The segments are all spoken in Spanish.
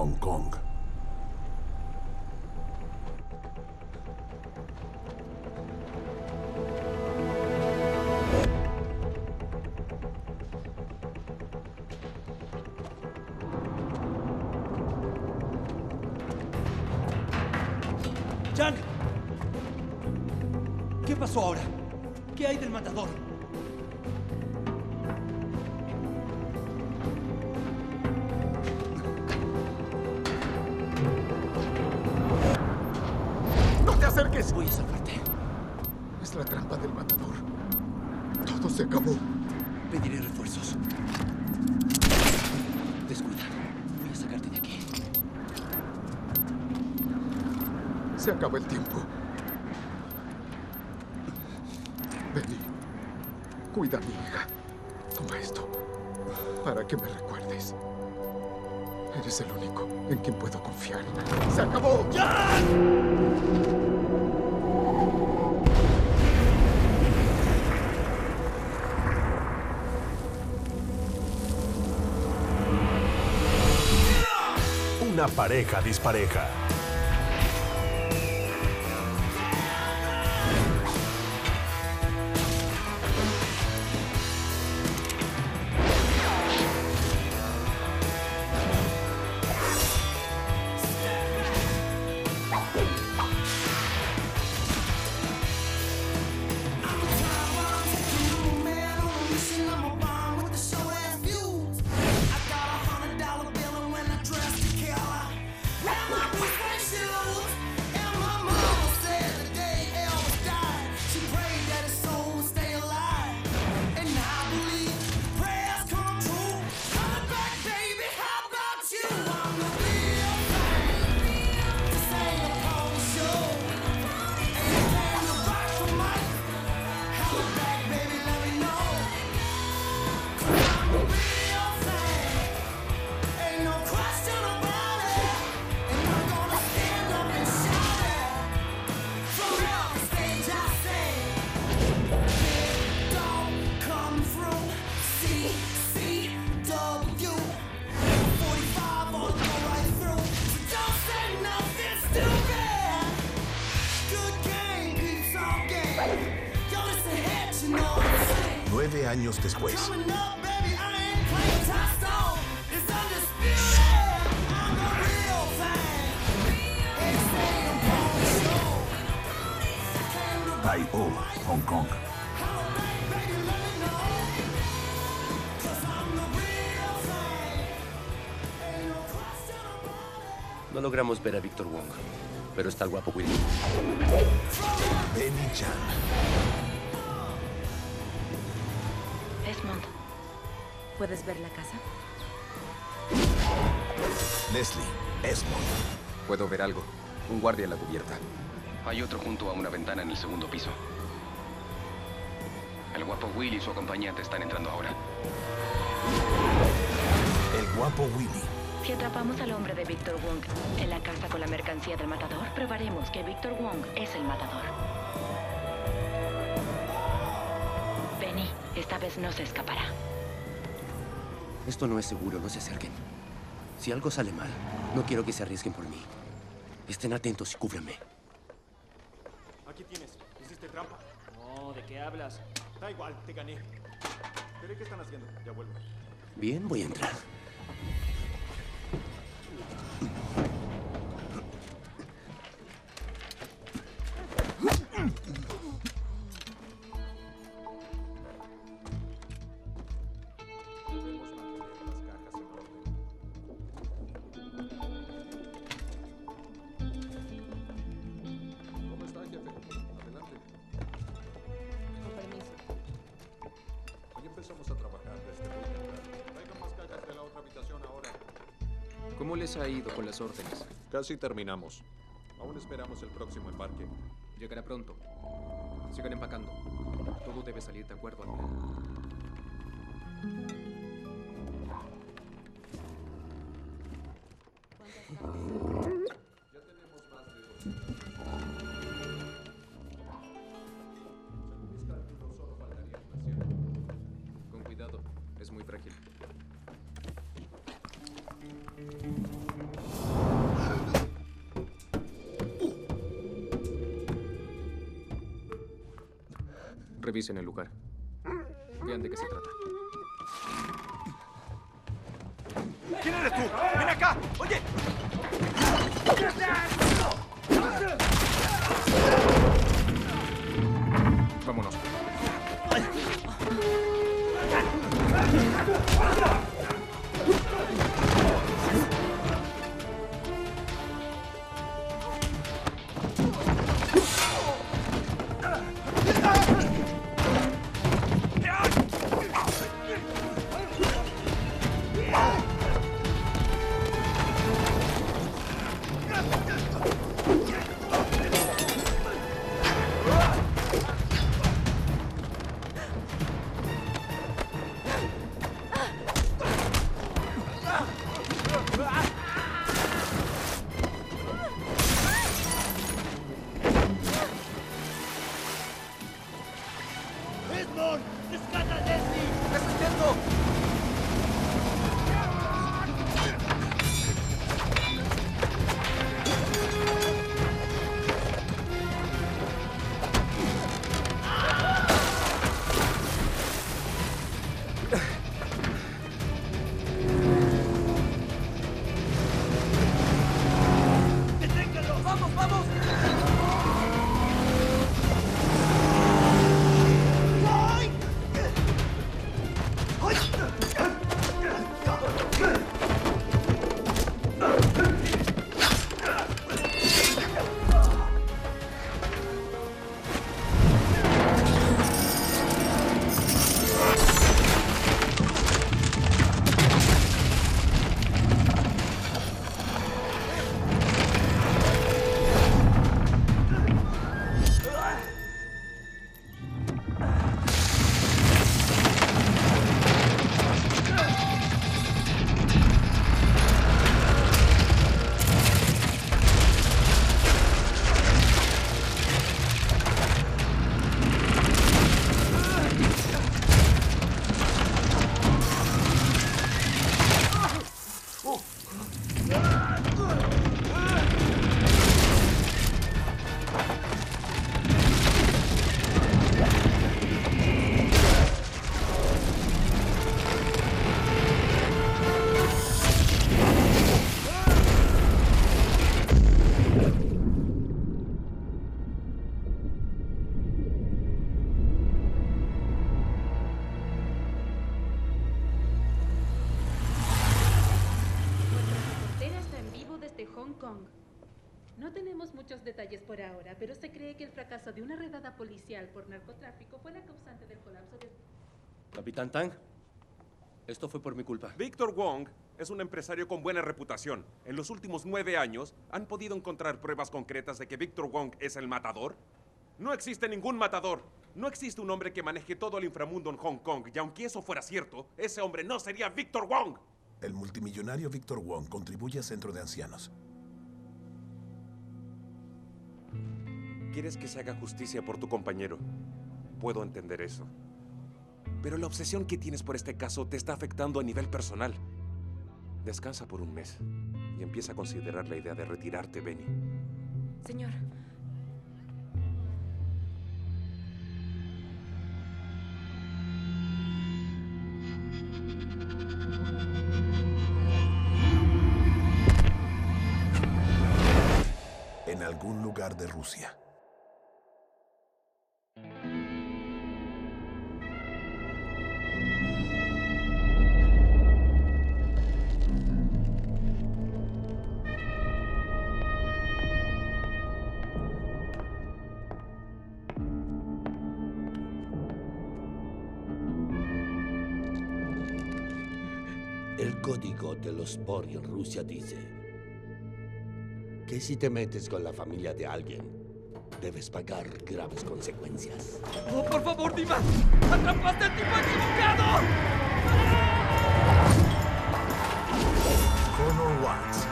Hong Kong. ¡Jan! ¿Qué pasó ahora? ¿Qué hay del matador? ¡No te acerques! Voy a salvarte. Es la trampa del matador. Todo se acabó. Pediré refuerzos. Descuida. Voy a sacarte de aquí. Se acaba el tiempo. Benny, cuida a mi hija. Toma esto para que me recuerdes. Eres el único en quien puedo confiar. ¡Se acabó! Una pareja dispareja. Nueve años después. Tai-O, Hong Kong. No logramos ver a Victor Wong, pero está el guapo Willy. Benny Chan. Desmond, ¿puedes ver la casa? Leslie Esmond. Puedo ver algo. Un guardia en la cubierta. Hay otro junto a una ventana en el segundo piso. El guapo Willy y su acompañante están entrando ahora. El guapo Willy. Si atrapamos al hombre de Victor Wong en la casa con la mercancía del matador, probaremos que Victor Wong es el matador. Benny, esta vez no se escapará. Esto no es seguro, no se acerquen. Si algo sale mal, no quiero que se arriesguen por mí. Estén atentos y cúbranme. Aquí tienes. ¿Hiciste trampa? No, ¿de qué hablas? Da igual, te gané. Veré qué están haciendo. Ya vuelvo. Bien, voy a entrar. Debemos mantener las cajas en orden. ¿Cómo está, jefe? Adelante. Con permiso. Hoy empezamos a trabajar desde muy temprano. Traigan más cajas de la otra habitación ahora. ¿Cómo les ha ido con las órdenes? Casi terminamos. Aún esperamos el próximo embarque. Llegará pronto. Sigan empacando. Todo debe salir de acuerdo al plan. Ya tenemos más de 200. Según mis cálculos, solo faltaría unas 100. Con cuidado. Es muy frágil. Revisen el lugar. Vean de qué se trata. ¿Quién eres tú? ¡Ven acá! ¡Oye! Vámonos. Hong Kong. No tenemos muchos detalles por ahora, pero se cree que el fracaso de una redada policial por narcotráfico fue la causante del colapso de... Capitán Tang, esto fue por mi culpa. Victor Wong es un empresario con buena reputación. En los últimos 9 años, ¿han podido encontrar pruebas concretas de que Victor Wong es el matador? No existe ningún matador. No existe un hombre que maneje todo el inframundo en Hong Kong. Y aunque eso fuera cierto, ese hombre no sería Victor Wong. El multimillonario Victor Wong contribuye al centro de ancianos. Quieres que se haga justicia por tu compañero. Puedo entender eso. Pero la obsesión que tienes por este caso te está afectando a nivel personal. Descansa por un mes y empieza a considerar la idea de retirarte, Benny. Señor. En algún lugar de Rusia. El código de los Spori en Rusia dice que si te metes con la familia de alguien, debes pagar graves consecuencias. ¡Oh, por favor, Diva! ¡Atrapaste al tipo equivocado! Connor Watts.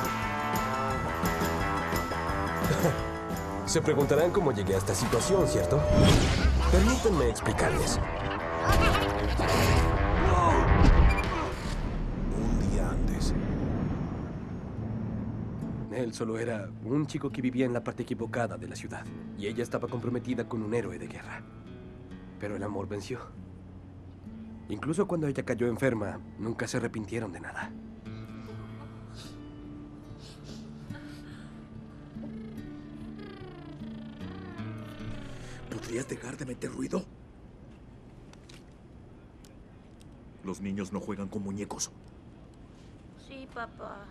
Se preguntarán cómo llegué a esta situación, ¿cierto? Permítanme explicarles. Él solo era un chico que vivía en la parte equivocada de la ciudad. Y ella estaba comprometida con un héroe de guerra. Pero el amor venció. Incluso cuando ella cayó enferma, nunca se arrepintieron de nada. ¿Podrías dejar de meter ruido? Los niños no juegan con muñecos. Sí, papá.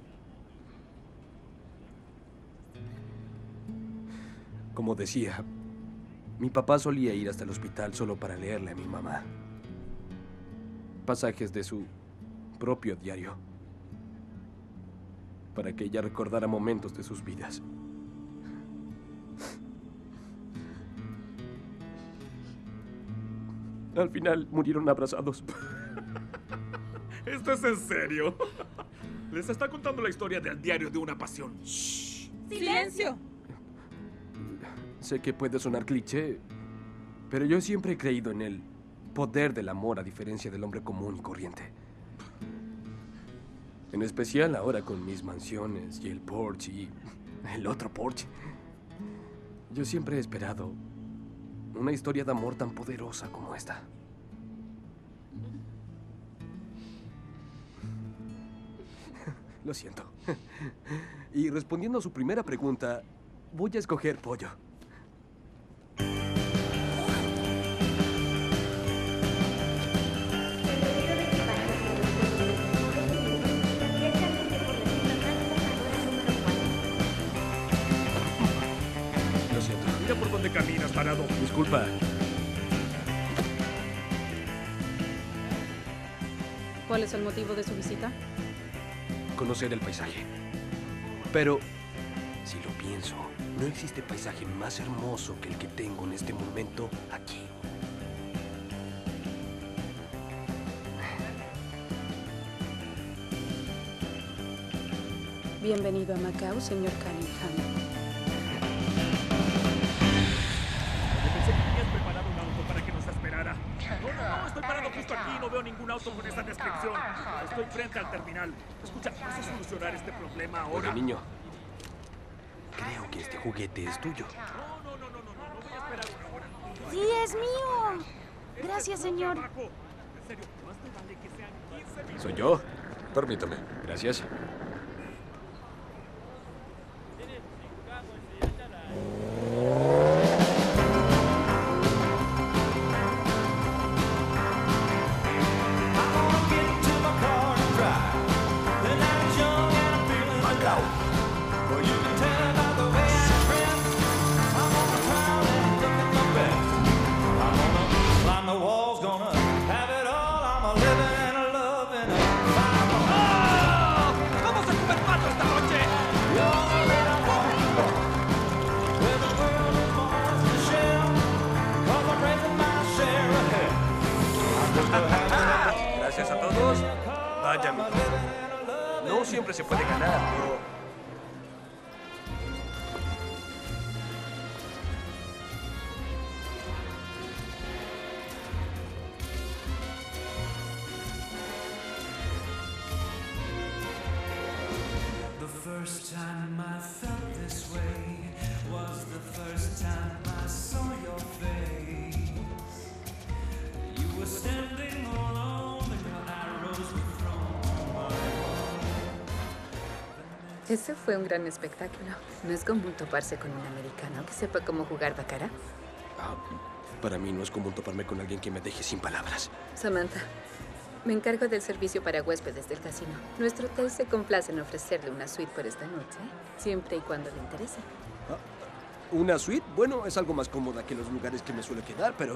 Como decía, mi papá solía ir hasta el hospital solo para leerle a mi mamá pasajes de su propio diario, para que ella recordara momentos de sus vidas. Al final murieron abrazados. ¿Esto es en serio? Les está contando la historia del diario de una pasión. ¡Shh! ¡Silencio! Sé que puede sonar cliché, pero yo siempre he creído en el poder del amor a diferencia del hombre común y corriente. En especial ahora con mis mansiones y el Porsche y el otro Porsche. Yo siempre he esperado una historia de amor tan poderosa como esta. Lo siento. Y respondiendo a su primera pregunta, voy a escoger pollo. Lo siento. Mira por dónde caminas, tarado. Disculpa. ¿Cuál es el motivo de su visita? Conocer el paisaje. Pero, si lo pienso, no existe paisaje más hermoso que el que tengo en este momento aquí. Bienvenido a Macao, señor Cunningham. Pensé que tenías preparado un auto para que nos esperara. No, estoy parado justo aquí. No veo ningún auto con esa descripción. Estoy frente al terminal. Escucha, ¿vas a solucionar este problema ahora? Oye, niño. Creo que este juguete es tuyo. No voy a esperar una hora. ¡Sí, es mío! Gracias, señor. En serio, más te vale que sean 15 minutos. Soy yo. Permítame. Gracias. ¡Vamos a comer pato esta noche! Gracias a todos. Vaya, amigo. No siempre se puede ganar, pero... The first time I felt this way was the first time I saw your face. You were standing alone and your arrows were thrown. Ese fue un gran espectáculo. No es común toparse con un americano que sepa cómo jugar baccarat. Para mí no es común toparme con alguien que me deje sin palabras. Samantha, me encargo del servicio para huéspedes del casino. Nuestro hotel se complace en ofrecerle una suite por esta noche, siempre y cuando le interese. ¿Una suite? Bueno, es algo más cómoda que los lugares que me suelo quedar, pero...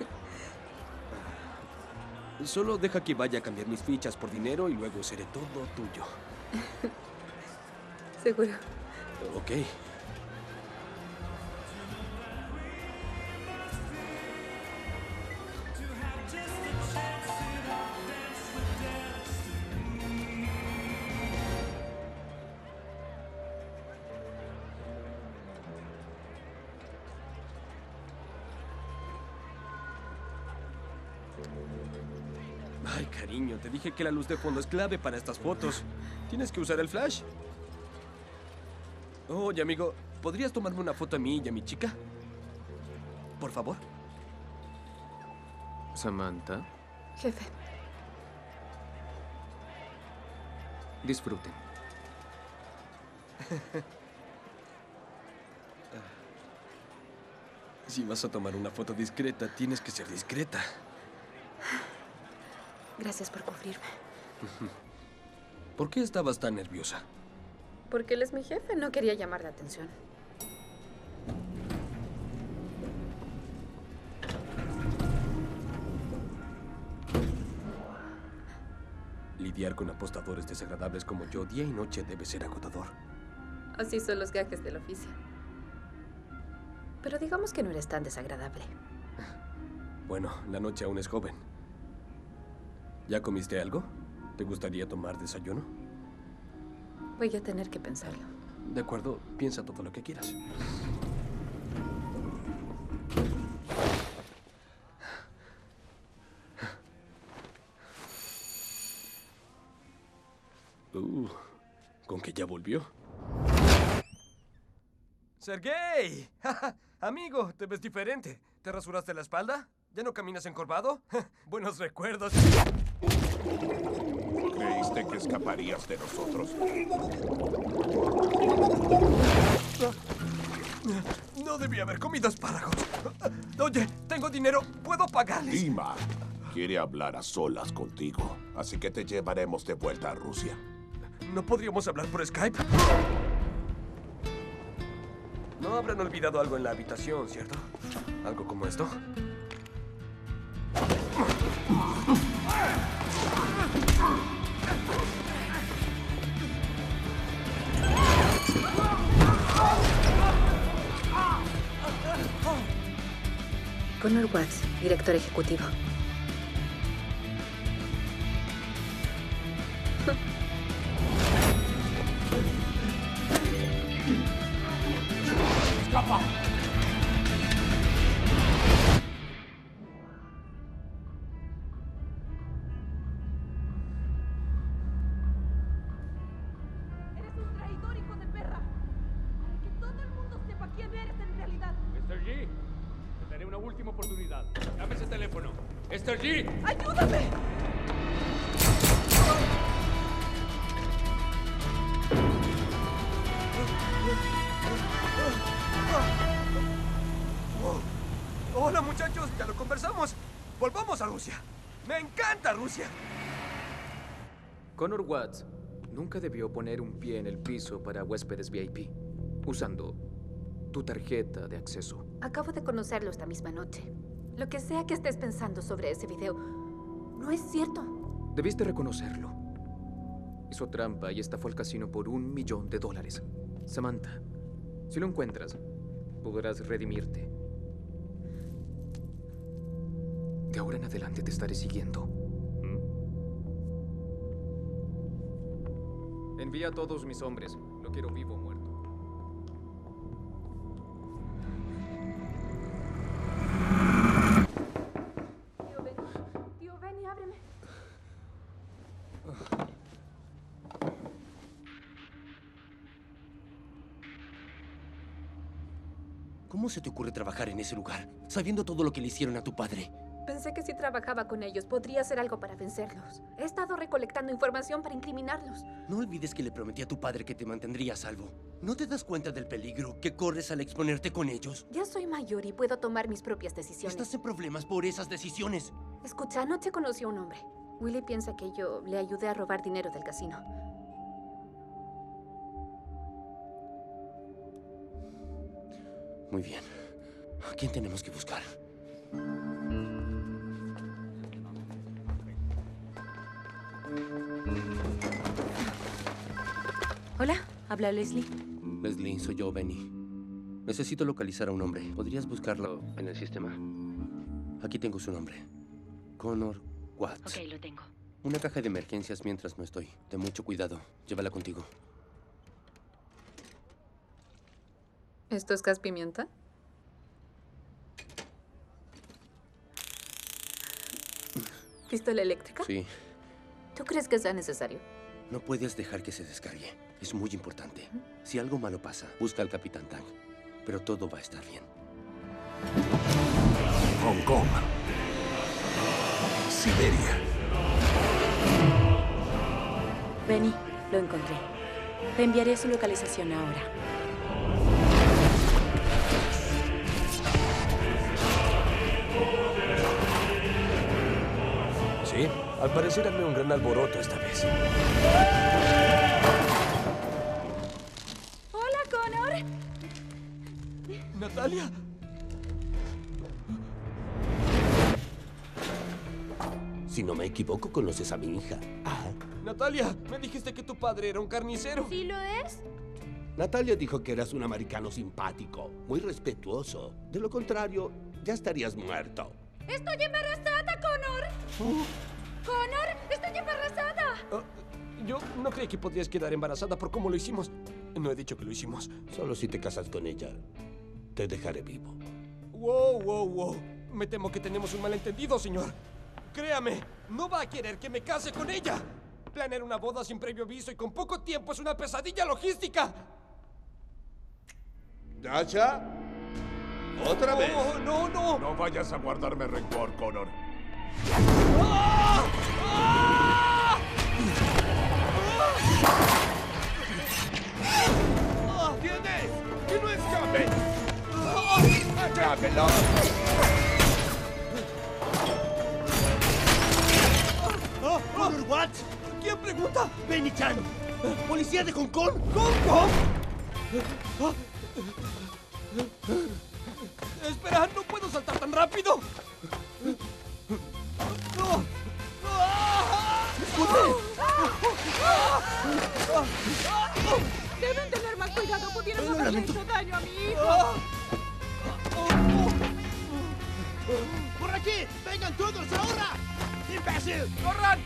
Solo deja que vaya a cambiar mis fichas por dinero y luego seré todo tuyo. Seguro. Ok. Ay, cariño, te dije que la luz de fondo es clave para estas fotos. Tienes que usar el flash. Oye, amigo, ¿podrías tomarme una foto a mí y a mi chica? Por favor. Samantha, Jefe, disfruten. Si vas a tomar una foto discreta, tienes que ser discreta. gracias por cubrirme. ¿Por qué estabas tan nerviosa? Porque él es mi jefe, no quería llamar la atención. Lidiar con apostadores desagradables como yo día y noche debe ser agotador. Así son los gajes del oficio. Pero digamos que no eres tan desagradable. Bueno, la noche aún es joven. ¿Ya comiste algo? ¿Te gustaría tomar desayuno? Voy a tener que pensarlo. De acuerdo, piensa todo lo que quieras. ¿Con que ya volvió? ¡Sergey! Amigo, te ves diferente. ¿Te rasuraste la espalda? ¿Ya no caminas encorvado? Buenos recuerdos. ¿Creíste que escaparías de nosotros? No debí haber comido espárragos. Oye, tengo dinero. ¿Puedo pagarles? Dima quiere hablar a solas contigo, así que te llevaremos de vuelta a Rusia. ¿No podríamos hablar por Skype? No habrán olvidado algo en la habitación, ¿cierto? ¿Algo como esto? Connor Watts, director ejecutivo. ¡Escapa! Eres un traidor, hijo de perra. Para que todo el mundo sepa quién eres en realidad. Mr. G, te daré una última oportunidad. Llame ese teléfono. Mr. G. ¡Ayúdame! Hola, muchachos, ya lo conversamos. Volvamos a Rusia. ¡Me encanta Rusia! Connor Watts nunca debió poner un pie en el piso para huéspedes VIP, usando tu tarjeta de acceso. Acabo de conocerlo esta misma noche. Lo que sea que estés pensando sobre ese video, no es cierto. Debiste reconocerlo. Hizo trampa y estafó al casino por $1 millón. Samantha, si lo encuentras, podrás redimirte. De ahora en adelante te estaré siguiendo. Envía a todos mis hombres. Lo quiero vivo o muerto. Tío Benny, ábreme. ¿Cómo se te ocurre trabajar en ese lugar, sabiendo todo lo que le hicieron a tu padre? Pensé que si trabajaba con ellos podría hacer algo para vencerlos. He estado recolectando información para incriminarlos. No olvides que le prometí a tu padre que te mantendría a salvo. ¿No te das cuenta del peligro que corres al exponerte con ellos? Ya soy mayor y puedo tomar mis propias decisiones. Estás en problemas por esas decisiones. Escucha, anoche conocí a un hombre. Willie piensa que yo le ayudé a robar dinero del casino. Muy bien. ¿A quién tenemos que buscar? Hola, habla Leslie. Leslie, soy yo, Benny. Necesito localizar a un hombre. ¿Podrías buscarlo en el sistema? Aquí tengo su nombre. Connor Watts. Ok, lo tengo. Una caja de emergencias mientras no estoy. Ten mucho cuidado. Llévala contigo. ¿Esto es gas pimienta? ¿Pistola eléctrica? Sí. ¿Tú crees que sea necesario? No puedes dejar que se descargue. Es muy importante. Si algo malo pasa, busca al Capitán Tang. Pero todo va a estar bien. Hong Kong. Siberia. Benny, lo encontré. Te enviaré su localización ahora. Sí, al parecer armé un gran alboroto esta vez. Hola, Connor. Natalia. Si no me equivoco, conoces a mi hija. Natalia, me dijiste que tu padre era un carnicero. ¿Sí lo es? Natalia dijo que eras un americano simpático, muy respetuoso. De lo contrario, ya estarías muerto. ¡Estoy embarazada, Connor! ¡Connor! ¡Estoy embarazada! Yo no creí que podrías quedar embarazada por cómo lo hicimos. No he dicho que lo hicimos. Solo si te casas con ella, te dejaré vivo. Wow. Me temo que tenemos un malentendido, señor. Créame, no va a querer que me case con ella. Planear una boda sin previo aviso y con poco tiempo es una pesadilla logística. ¿Dasha? ¿Otra vez? No. No vayas a guardarme rencor, Connor. ¿Entiendes? ¡Que no escape! ¡Atrápelo! ¿Connor What? ¿Quién pregunta? Benny-chan, policía de Hong Kong. Espera, no puedo saltar tan rápido. Deben tener más cuidado. Pudieron haberle hecho daño a mi hijo. ¡Por aquí! ¡Vengan todos ahora! ¡Imbécil! ¡Corran!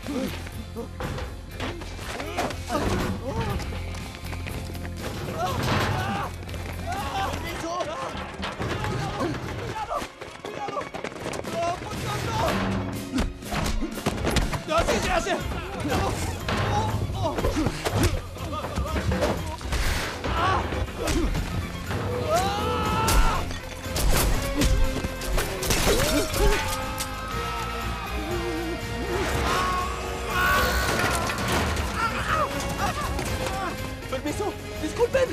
¡Permiso! ¡Cuidado! ¡No, por Dios, no! ¡Así se hace! ¡Permiso! ¡Disculpen!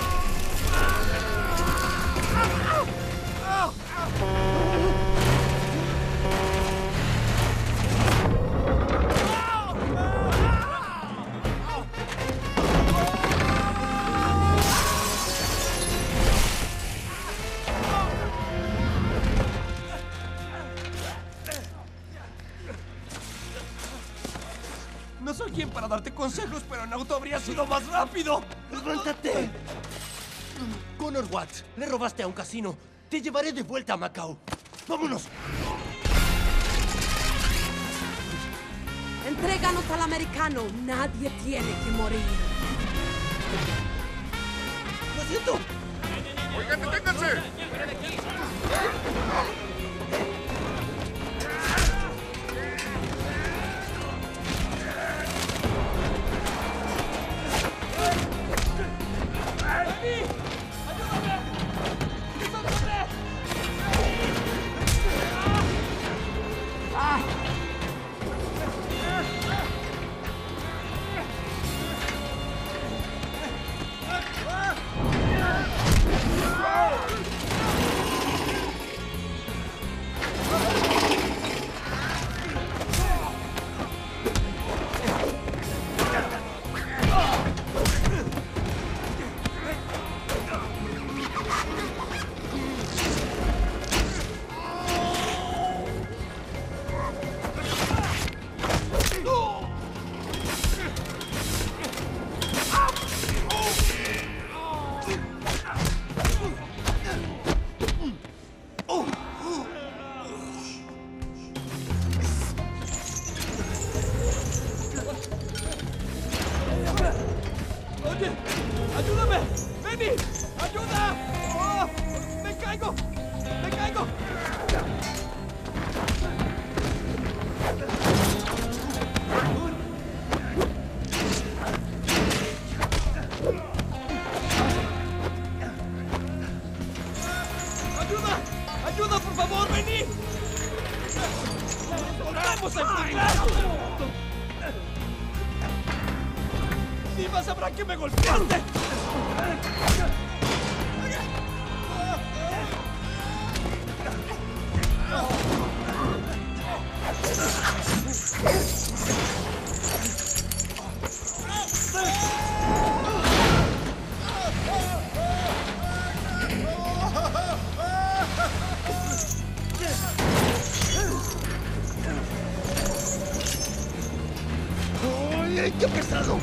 No soy quien para darte consejos, pero en auto habría sido más rápido. ¡Levántate! Connor Watts, le robaste a un casino. Te llevaré de vuelta a Macao. ¡Vámonos! Entréganos al americano. Nadie tiene que morir. ¡Lo siento! ¡Oigan, deténganse! ¡Vamos a encontrarlo! ¡Diva sabrá que me golpeaste! ¡Ay, qué pesado!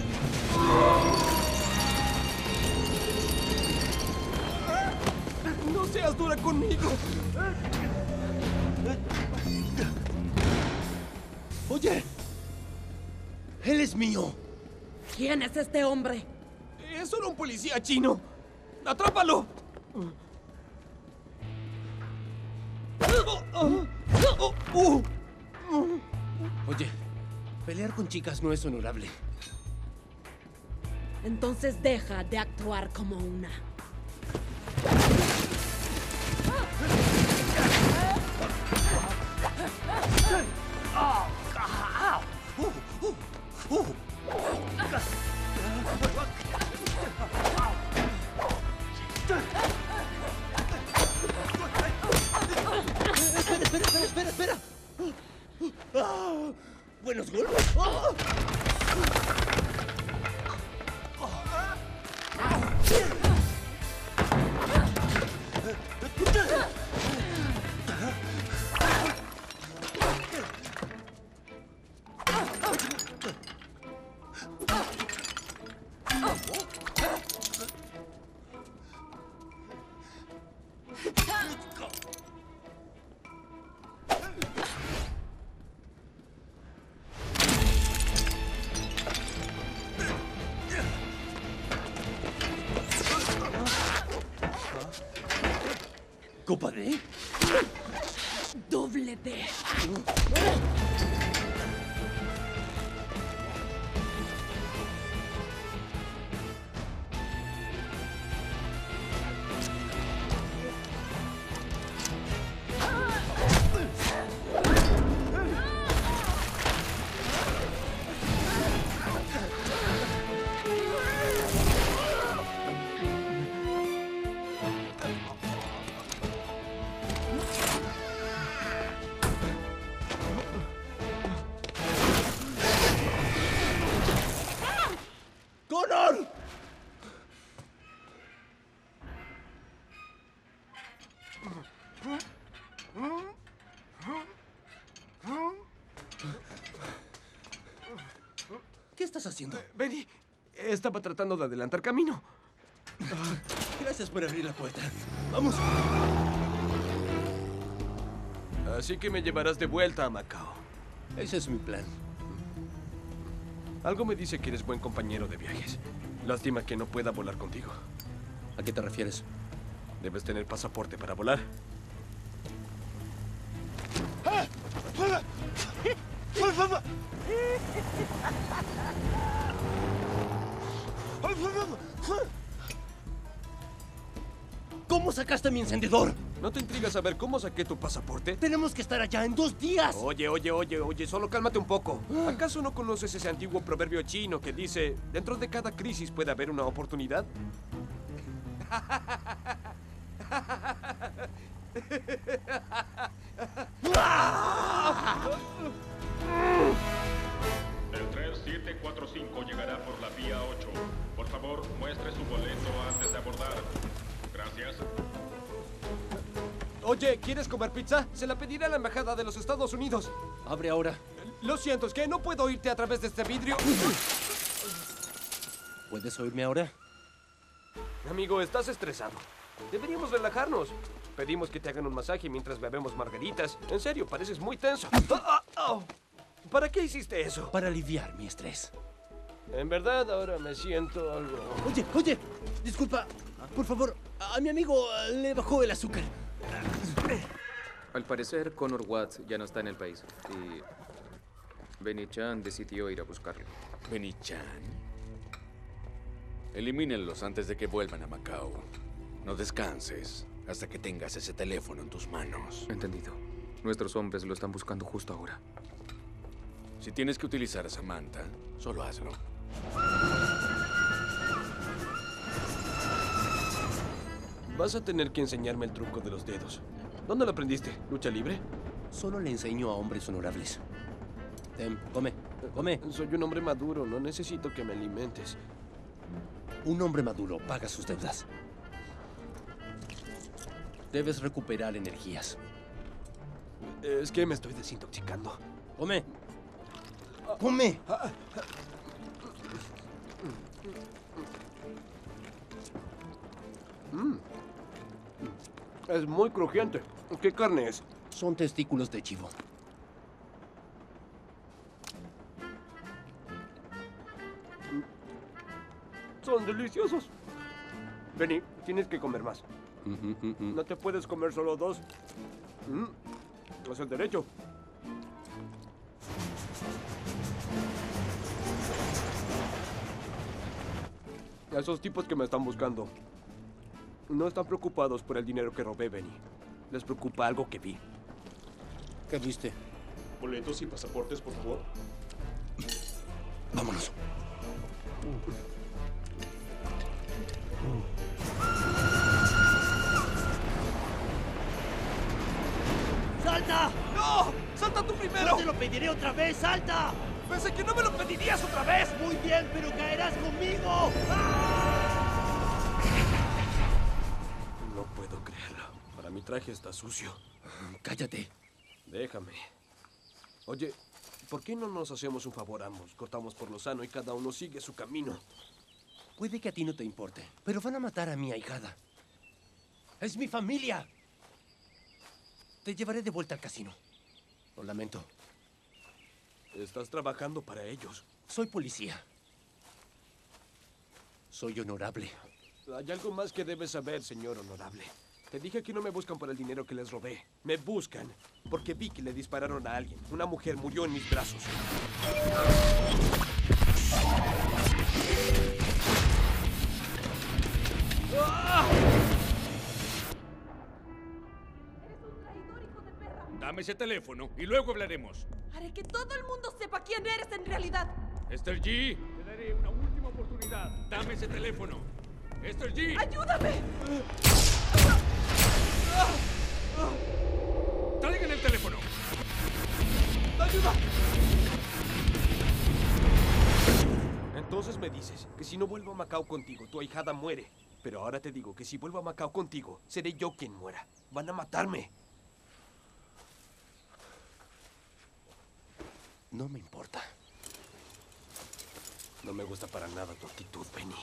¡No seas dura conmigo! Oye, él es mío. ¿Quién es este hombre? Es solo un policía chino. ¡Atrápalo! Oye, pelear con chicas no es honorable. Entonces deja de actuar como una. Espera. Buenos golpes. ¿Copa D? Doble D. ¡Connor! ¿Qué estás haciendo? Benny, estaba tratando de adelantar camino. Gracias por abrir la puerta. ¡Vamos! Así que me llevarás de vuelta a Macao. Ese es mi plan. Algo me dice que eres buen compañero de viajes. Lástima que no pueda volar contigo. ¿A qué te refieres? Debes tener pasaporte para volar. ¿Cómo sacaste mi encendedor? ¿No te intriga saber cómo saqué tu pasaporte? Tenemos que estar allá en 2 días. Oye, solo cálmate un poco. ¿Acaso no conoces ese antiguo proverbio chino que dice, dentro de cada crisis puede haber una oportunidad? El tren 745 llegará por la vía 8. Por favor, muestre su boleto antes de abordar. Gracias. Oye, ¿quieres comer pizza? Se la pediré a la embajada de los Estados Unidos. Abre ahora. Lo siento, es que no puedo oírte a través de este vidrio. ¿Puedes oírme ahora? Amigo, estás estresado. Deberíamos relajarnos. Pedimos que te hagan un masaje mientras bebemos margaritas. En serio, pareces muy tenso. ¿Para qué hiciste eso? Para aliviar mi estrés. En verdad, ahora me siento algo... Oye, disculpa. Por favor, a mi amigo le bajó el azúcar. Al parecer, Connor Watts ya no está en el país. Y Benny Chan decidió ir a buscarlo. Benny Chan. Elimínenlos antes de que vuelvan a Macao. No descanses hasta que tengas ese teléfono en tus manos. Entendido. Nuestros hombres lo están buscando justo ahora. Si tienes que utilizar a Samantha, solo hazlo. Vas a tener que enseñarme el truco de los dedos. ¿Dónde lo aprendiste? ¿Lucha libre? Solo le enseño a hombres honorables. Ten, come, come. Soy un hombre maduro, no necesito que me alimentes. Un hombre maduro paga sus deudas. Debes recuperar energías. Es que me estoy desintoxicando. Come. ¡Come! Es muy crujiente. ¿Qué carne es? Son testículos de chivo. Son deliciosos. Benny, tienes que comer más. No te puedes comer solo 2. Es el derecho. Esos tipos que me están buscando no están preocupados por el dinero que robé, Benny. Les preocupa algo que vi. ¿Qué viste? Boletos y pasaportes, por favor. Vámonos. ¡Salta! ¡No! ¡Salta tú primero! ¡No te lo pediré otra vez! ¡Salta! Pensé que no me lo pedirías otra vez. Muy bien, pero caerás conmigo. No puedo creerlo. Para mi traje está sucio. Cállate. Déjame. Oye, ¿por qué no nos hacemos un favor ambos? Cortamos por lo sano y cada uno sigue su camino. Puede que a ti no te importe, pero van a matar a mi ahijada. ¡Es mi familia! Te llevaré de vuelta al casino. Lo lamento. Estás trabajando para ellos. Soy policía. Soy honorable. Hay algo más que debes saber, señor honorable. Te dije que no me buscan por el dinero que les robé. Me buscan porque vi que le dispararon a alguien. Una mujer murió en mis brazos. ¡Ah! Dame ese teléfono y luego hablaremos. Haré que todo el mundo sepa quién eres en realidad. Esther G, te daré una última oportunidad. Dame ese teléfono. Esther G. ¡Ayúdame! ¡Traigan el teléfono! ¡Ayuda! Entonces me dices que si no vuelvo a Macao contigo, tu ahijada muere. Pero ahora te digo que si vuelvo a Macao contigo, seré yo quien muera. Van a matarme. No me importa. No me gusta para nada tu actitud, Benny.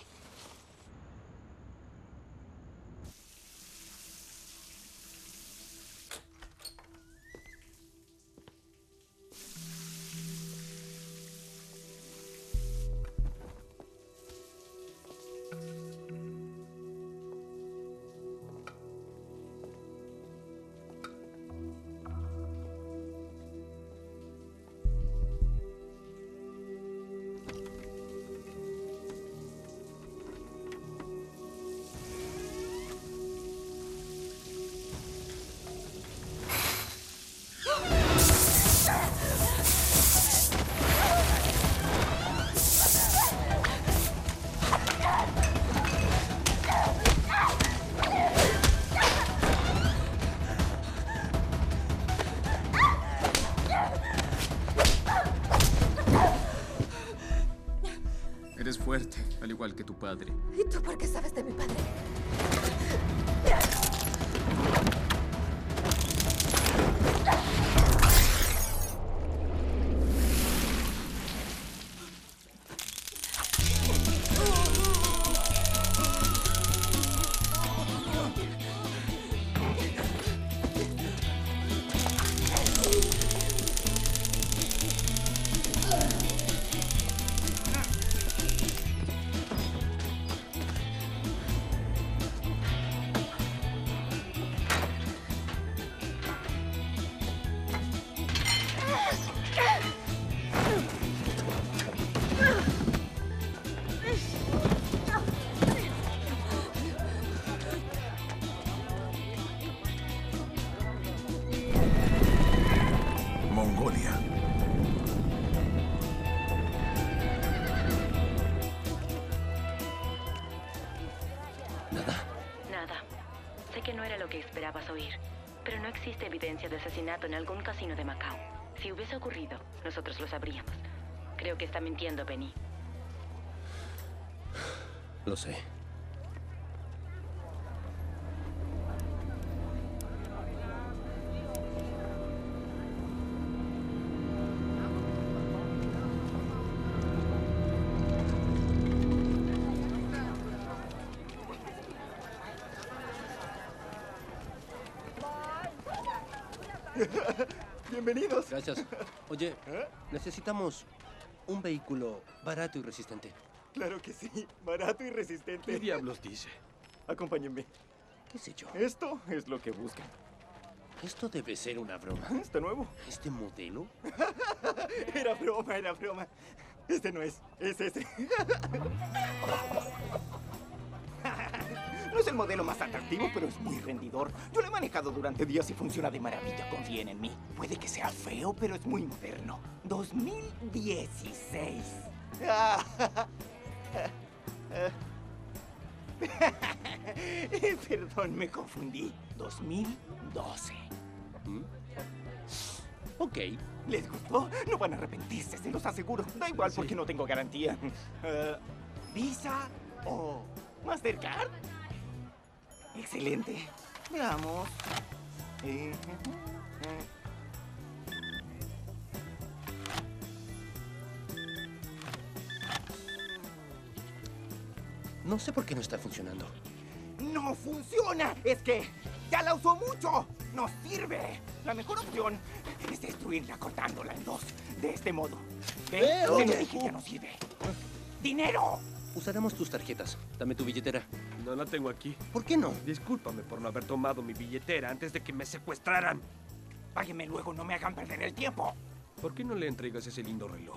Eres fuerte, al igual que tu padre. ¿Y tú por qué sabes de mi padre? Rusia. Nada. Sé que no era lo que esperabas oír, pero no existe evidencia de asesinato en algún casino de Macao. Si hubiese ocurrido, nosotros lo sabríamos. Creo que está mintiendo, Benny. Lo sé. Bienvenidos. Gracias. Oye, necesitamos un vehículo barato y resistente. Claro que sí, barato y resistente. ¿Qué diablos dice? Acompáñenme. ¿Qué sé yo? Esto es lo que buscan. Esto debe ser una broma. ¿Está nuevo? ¿Este modelo? Era broma, era broma. Este no es ese. No es el modelo más atractivo, pero es muy rendidor. Yo lo he manejado durante días y funciona de maravilla. Confíen en mí. Puede que sea feo, pero es muy moderno. 2016. Perdón, me confundí. 2012. Ok. ¿Les gustó? No van a arrepentirse, se los aseguro. Da igual porque no tengo garantía. ¿Visa o Mastercard? Excelente. Veamos. No sé por qué no está funcionando. ¡No funciona! Es que ya la usó mucho. ¡No sirve! La mejor opción es destruirla cortándola en dos. De este modo. ¿Ve? Te lo dije, ya no sirve. ¡Dinero! Usaremos tus tarjetas. Dame tu billetera. No la tengo aquí. ¿Por qué no? Discúlpame por no haber tomado mi billetera antes de que me secuestraran. Páguenme luego, no me hagan perder el tiempo. ¿Por qué no le entregas ese lindo reloj?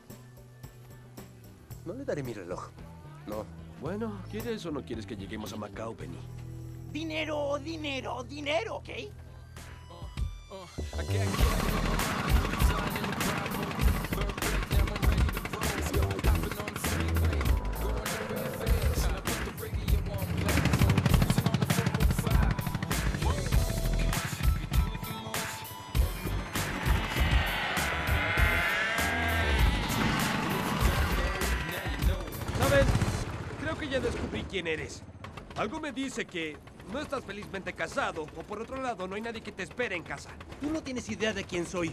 No le daré mi reloj. No. Bueno, ¿quieres o no quieres que lleguemos a Macao, Benny? Dinero, dinero, dinero, ¿ok? ¿Saben? Creo que ya descubrí quién eres. Algo me dice que no estás felizmente casado, o por otro lado, no hay nadie que te espere en casa. Tú no tienes idea de quién soy.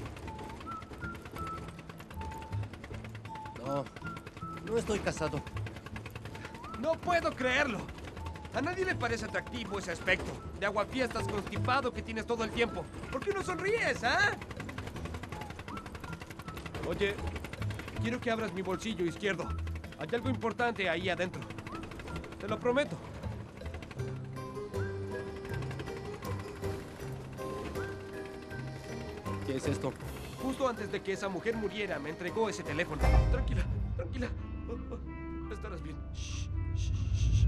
No estoy casado. No puedo creerlo. A nadie le parece atractivo ese aspecto. De aguafiestas constipado que tienes todo el tiempo. ¿Por qué no sonríes, ah? Oye, quiero que abras mi bolsillo izquierdo. Hay algo importante ahí adentro. Te lo prometo. ¿Qué es esto? Justo antes de que esa mujer muriera, me entregó ese teléfono. Tranquila, tranquila. Estarás bien. Shh, shh, shh.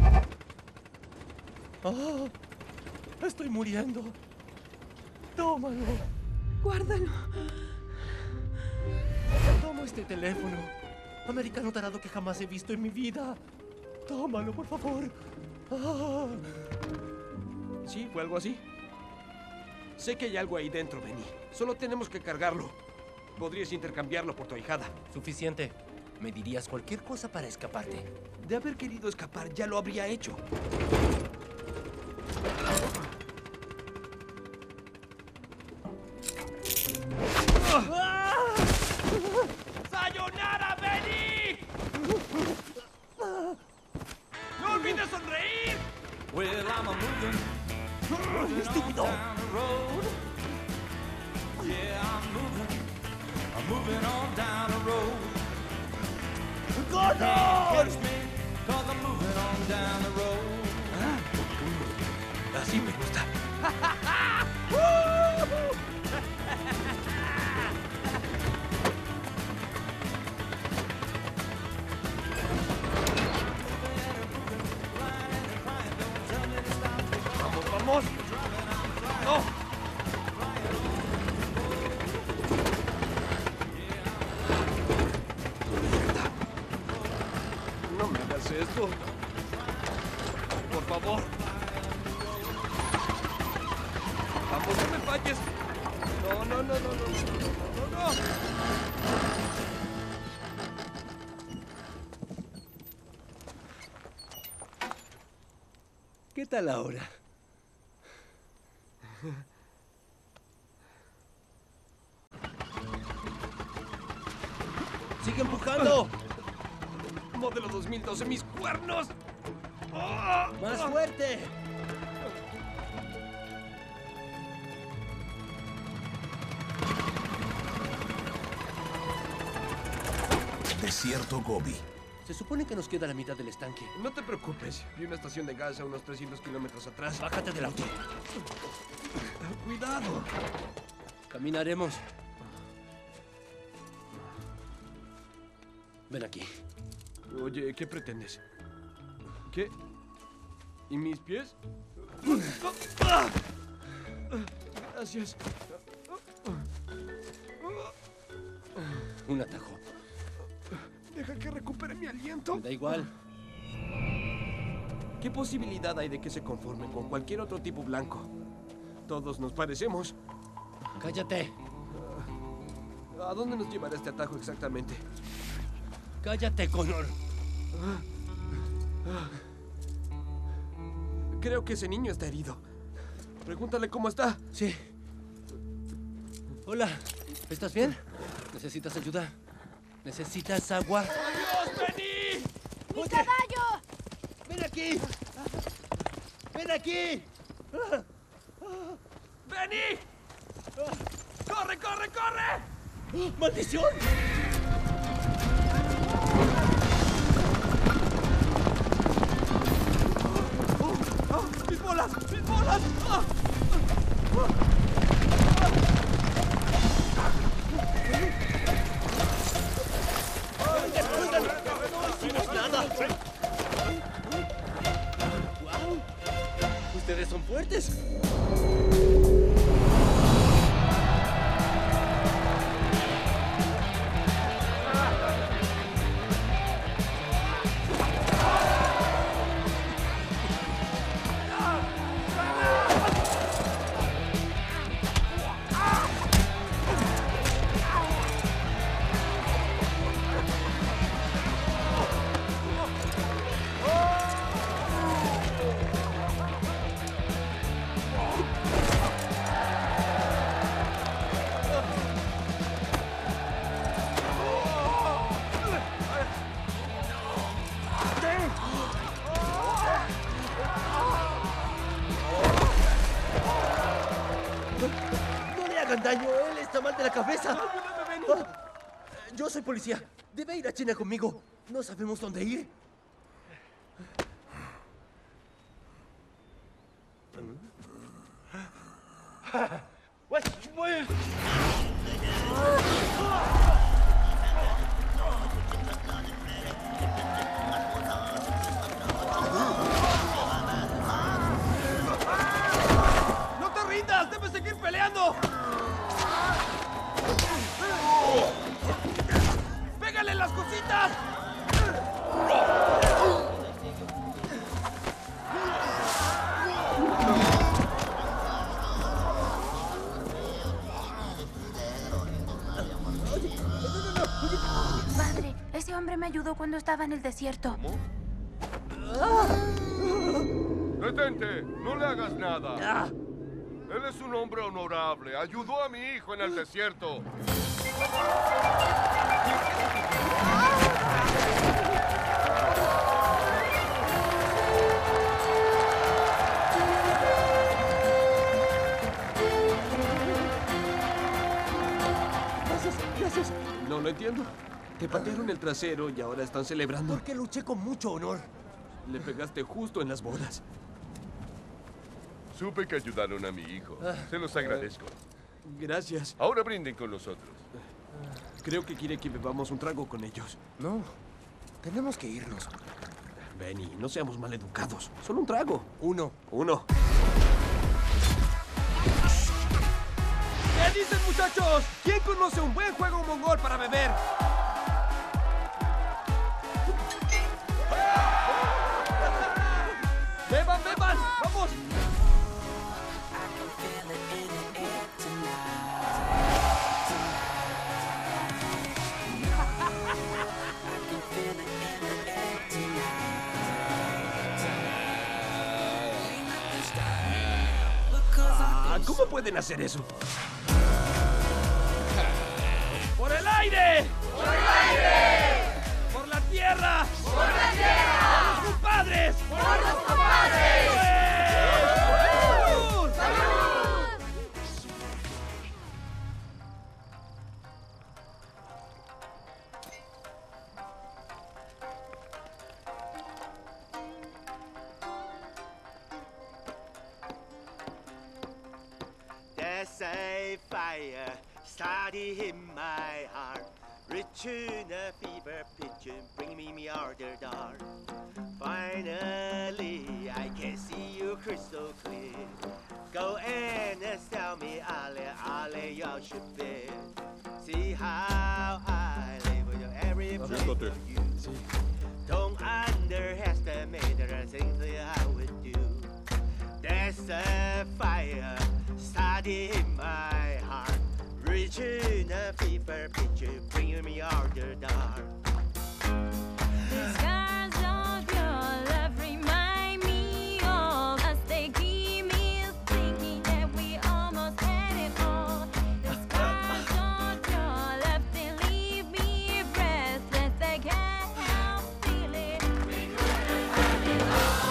Estoy muriendo. Tómalo. Guárdalo. Toma este teléfono. Americano tarado que jamás he visto en mi vida. Tómalo, por favor. Sí, fue algo así. Sé que hay algo ahí dentro, Benny. Solo tenemos que cargarlo. Podrías intercambiarlo por tu ahijada. Suficiente. Me dirías cualquier cosa para escaparte. De haber querido escapar, ya lo habría hecho. ¡Sayonara, Benny! ¡No olvides sonreír! Well, I'm a moving. ¡Estúpido! Yeah, I'm moving on down the road. ¡Connor! Catch me, 'cause I'm moving on down the road. Así me gusta. ¡Vamos, vamos! ¡No! Por favor. Vamos, no me falles. No, no, no, no, no, no, no, no. ¿Qué tal ahora? ¡Sigue empujando! Modelo 2012, mis cuernos. ¡Más fuerte! Desierto Gobi. Se supone que nos queda la mitad del estanque. No te preocupes. Vi una estación de gas a unos 300 kilómetros atrás. Bájate del auto. Cuidado. Caminaremos. Ven aquí. Oye, ¿qué pretendes? ¿Qué? ¿Y mis pies? Gracias. Un atajo. Deja que recupere mi aliento. Da igual. ¿Qué posibilidad hay de que se conformen con cualquier otro tipo blanco? Todos nos parecemos. Cállate. ¿A dónde nos llevará este atajo exactamente? Cállate, Connor. Creo que ese niño está herido. Pregúntale cómo está. Sí. Hola. ¿Estás bien? ¿Necesitas ayuda? ¿Necesitas agua? ¡Adiós, Benny! ¡Mi caballo! ¡Ven aquí! ¡Ven aquí! ¡Benny! ¡Corre, corre, corre! ¡Maldición! ¡Mis bolas! ¡Mis bolas! ¡Nada! ¡Guau! ¡Ustedes son fuertes! ¡No le hagan daño! ¡Él está mal de la cabeza! Yo soy policía. Debe ir a China conmigo. No sabemos dónde ir. ¡No te rindas! ¡Debes seguir peleando! ¡Pégale las cositas! Padre, ese hombre me ayudó cuando estaba en el desierto. ¡Detente! ¡No le hagas nada! Él es un hombre honorable. Ayudó a mi hijo en el desierto. Gracias. No lo entiendo. Te patearon el trasero y ahora están celebrando. Porque luché con mucho honor. Le pegaste justo en las bolas. Supe que ayudaron a mi hijo. Se los agradezco. Gracias. Ahora brinden con nosotros. Creo que quiere que bebamos un trago con ellos. No. Tenemos que irnos. Benny, no seamos maleducados. Solo un trago. Uno. ¿Qué dicen, muchachos? ¿Quién conoce un buen juego mongol para beber? ¿Cómo pueden hacer eso? ¡Por el aire! ¡Por el aire! ¡Por la tierra! ¡Por la tierra! ¡Por los compadres! ¡Por los compadres! ¡Salud! ¡Salud! There's a fire starting in my heart, reaching a fever pitch and bringing me out the dark. Finally, I can see you crystal clear. Go and tell me, Ale, you should be. See how I live with every place for you. Don't underestimate the things that I would do. There's a fire starting in my heart, reaching a fever pitch, bringing me out the dark. The scars of your love remind me of us. They keep me thinking that we almost had it all. The scars of your love, they leave me breathless. I can't help feeling we couldn't have it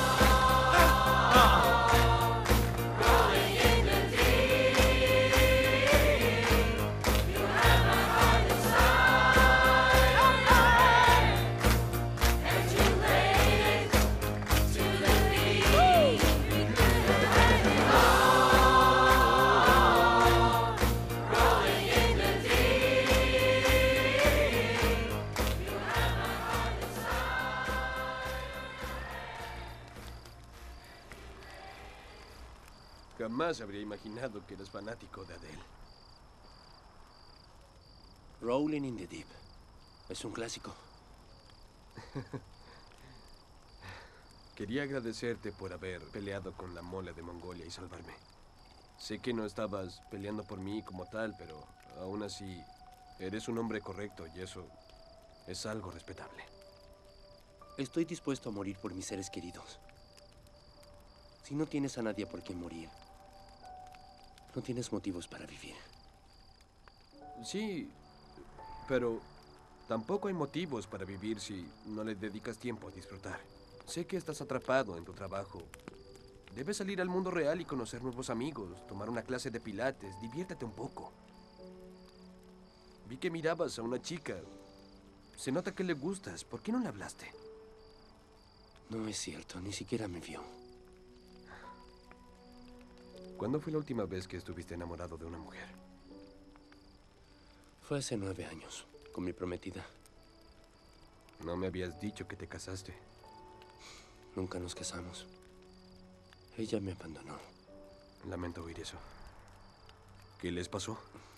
all. Rolling in the deep, you have my heart inside. And you laid it to the deep. We couldn't have it all. Rolling in the deep, you have my heart Jamás habría imaginado que eres fanático de Adele. Rolling in the Deep. Es un clásico. Quería agradecerte por haber peleado con la mole de Mongolia y salvarme. Sé que no estabas peleando por mí como tal, pero aún así eres un hombre correcto y eso es algo respetable. Estoy dispuesto a morir por mis seres queridos. Si no tienes a nadie por quien morir, no tienes motivos para vivir. Sí, pero tampoco hay motivos para vivir si no le dedicas tiempo a disfrutar. Sé que estás atrapado en tu trabajo. Debes salir al mundo real y conocer nuevos amigos, tomar una clase de pilates, diviértete un poco. Vi que mirabas a una chica. Se nota que le gustas. ¿Por qué no le hablaste? No es cierto, ni siquiera me vio. ¿Cuándo fue la última vez que estuviste enamorado de una mujer? Fue hace 9 años, con mi prometida. No me habías dicho que te casaste. Nunca nos casamos. Ella me abandonó. Lamento oír eso. ¿Qué les pasó?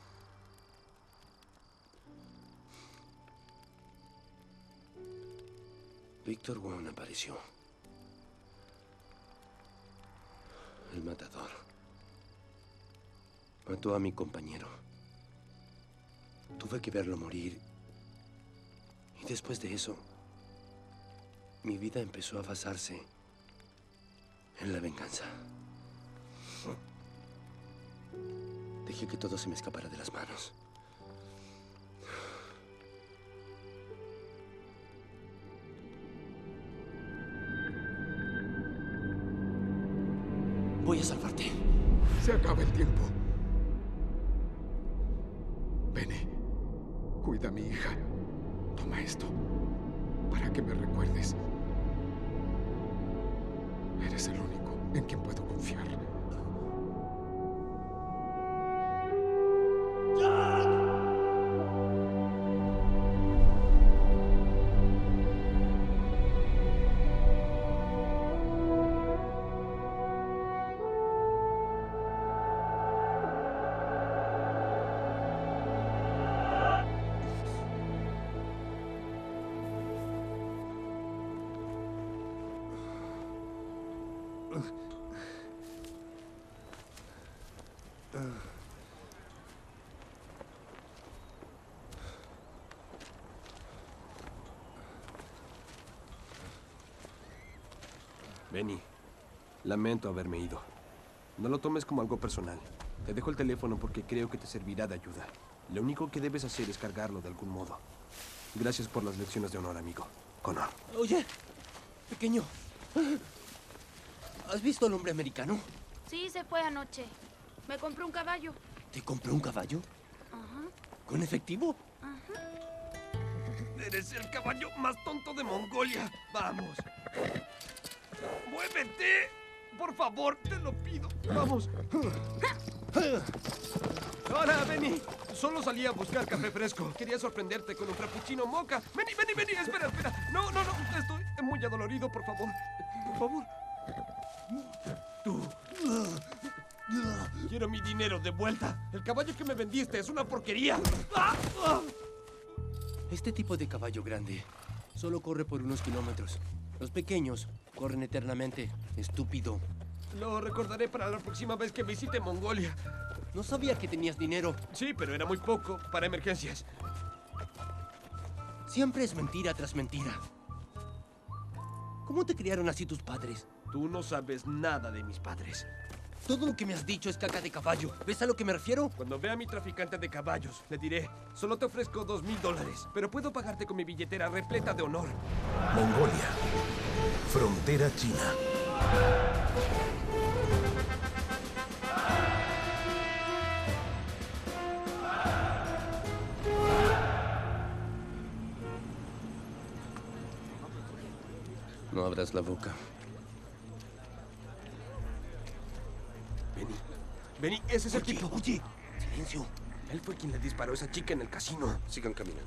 Víctor Wong apareció. El matador. Mató a mi compañero. Tuve que verlo morir. Y después de eso, mi vida empezó a basarse en la venganza. Dejé que todo se me escapara de las manos. Voy a salvarte. Se acaba el tiempo. Benny, cuida a mi hija. Toma esto para que me recuerdes. Eres el único en quien puedo confiar. Benny, lamento haberme ido. No lo tomes como algo personal. Te dejo el teléfono porque creo que te servirá de ayuda. Lo único que debes hacer es cargarlo de algún modo. Gracias por las lecciones de honor, amigo. Connor. Oye, pequeño. ¿Has visto al hombre americano? Sí, se fue anoche. Me compró un caballo. ¿Te compró un caballo? Ajá. ¿Con efectivo? Eres el caballo más tonto de Mongolia. Vamos. ¡Muévete! Por favor, te lo pido. Vamos. Hola, Benny. Solo salí a buscar café fresco. Quería sorprenderte con un frappuccino mocha. Benny. Espera. No. Estoy muy adolorido, por favor. Por favor. Tú. Quiero mi dinero de vuelta. El caballo que me vendiste es una porquería. Este tipo de caballo grande solo corre por unos kilómetros. Los pequeños corren eternamente. Estúpido. Lo recordaré para la próxima vez que visite Mongolia. No sabía que tenías dinero. Sí, pero era muy poco para emergencias. Siempre es mentira tras mentira. ¿Cómo te criaron así tus padres? Tú no sabes nada de mis padres. Todo lo que me has dicho es caca de caballo. ¿Ves a lo que me refiero? Cuando vea a mi traficante de caballos, le diré, solo te ofrezco $2,000, pero puedo pagarte con mi billetera repleta de honor. Mongolia. Frontera China. No abras la boca. Benny, ese es el tipo. Oye, silencio. Él fue quien le disparó a esa chica en el casino. Sigan caminando.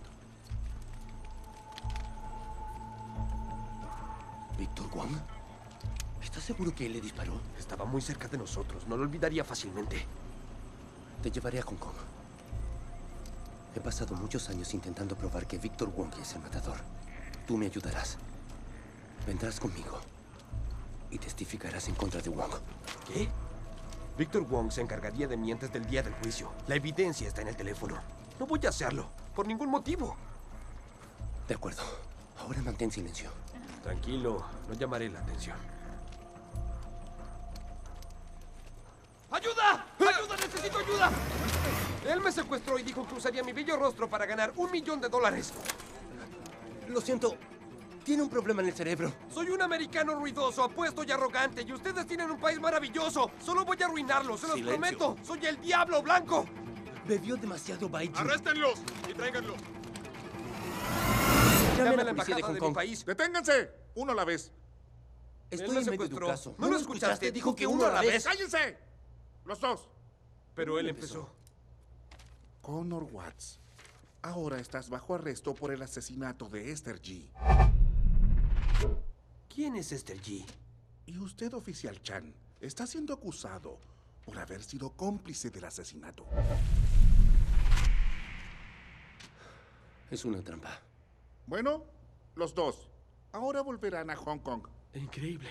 ¿Víctor Wong? ¿Estás seguro que él le disparó? Estaba muy cerca de nosotros. No lo olvidaría fácilmente. Te llevaré a Hong Kong. He pasado muchos años intentando probar que Víctor Wong es el matador. Tú me ayudarás. Vendrás conmigo y testificarás en contra de Wong. ¿Qué? Víctor Wong se encargaría de mí antes del día del juicio. La evidencia está en el teléfono. No voy a hacerlo, por ningún motivo. De acuerdo. Ahora mantén silencio. Tranquilo, no llamaré la atención. ¡Ayuda! ¡Ayuda! ¡Necesito ayuda! Él me secuestró y dijo que usaría mi bello rostro para ganar $1 millón. Lo siento. Tiene un problema en el cerebro. Soy un americano ruidoso, apuesto y arrogante, y ustedes tienen un país maravilloso. Solo voy a arruinarlo, se los prometo. Soy el Diablo Blanco. Bebió demasiado baijiu. ¡Arréstenlos y tráiganlos! Llame a la la policía de Hong mi Kong. país. ¡Deténganse! Uno a la vez. Estoy Él me en medio de tu secuestró. caso. ¿No lo escuchaste? Dijo que uno a la vez. ¡Cállense! Los dos. Pero él empezó. Connor Watts. Ahora estás bajo arresto por el asesinato de Esther G. ¿Quién es Esther G? Y usted, oficial Chan, está siendo acusado por haber sido cómplice del asesinato. Es una trampa. Bueno, los dos. Ahora volverán a Hong Kong. Increíble.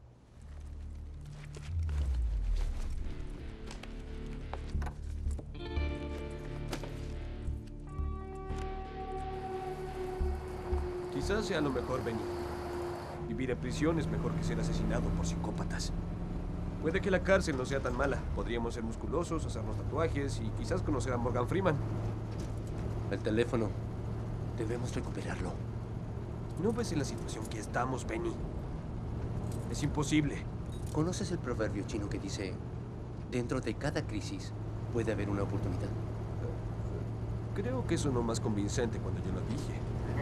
Quizás sea lo mejor, Benny. Vivir en prisión es mejor que ser asesinado por psicópatas. Puede que la cárcel no sea tan mala. Podríamos ser musculosos, hacernos tatuajes y quizás conocer a Morgan Freeman. El teléfono. Debemos recuperarlo. ¿No ves en la situación que estamos, Benny? Es imposible. ¿Conoces el proverbio chino que dice, dentro de cada crisis puede haber una oportunidad? Creo que sonó más convincente cuando yo lo dije.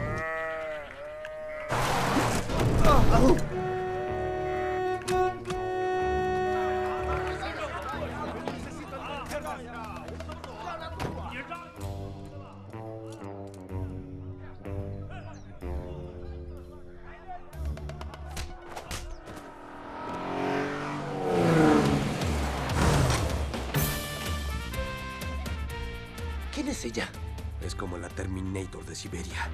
¿Quién es ella? Es como la Terminator de Siberia.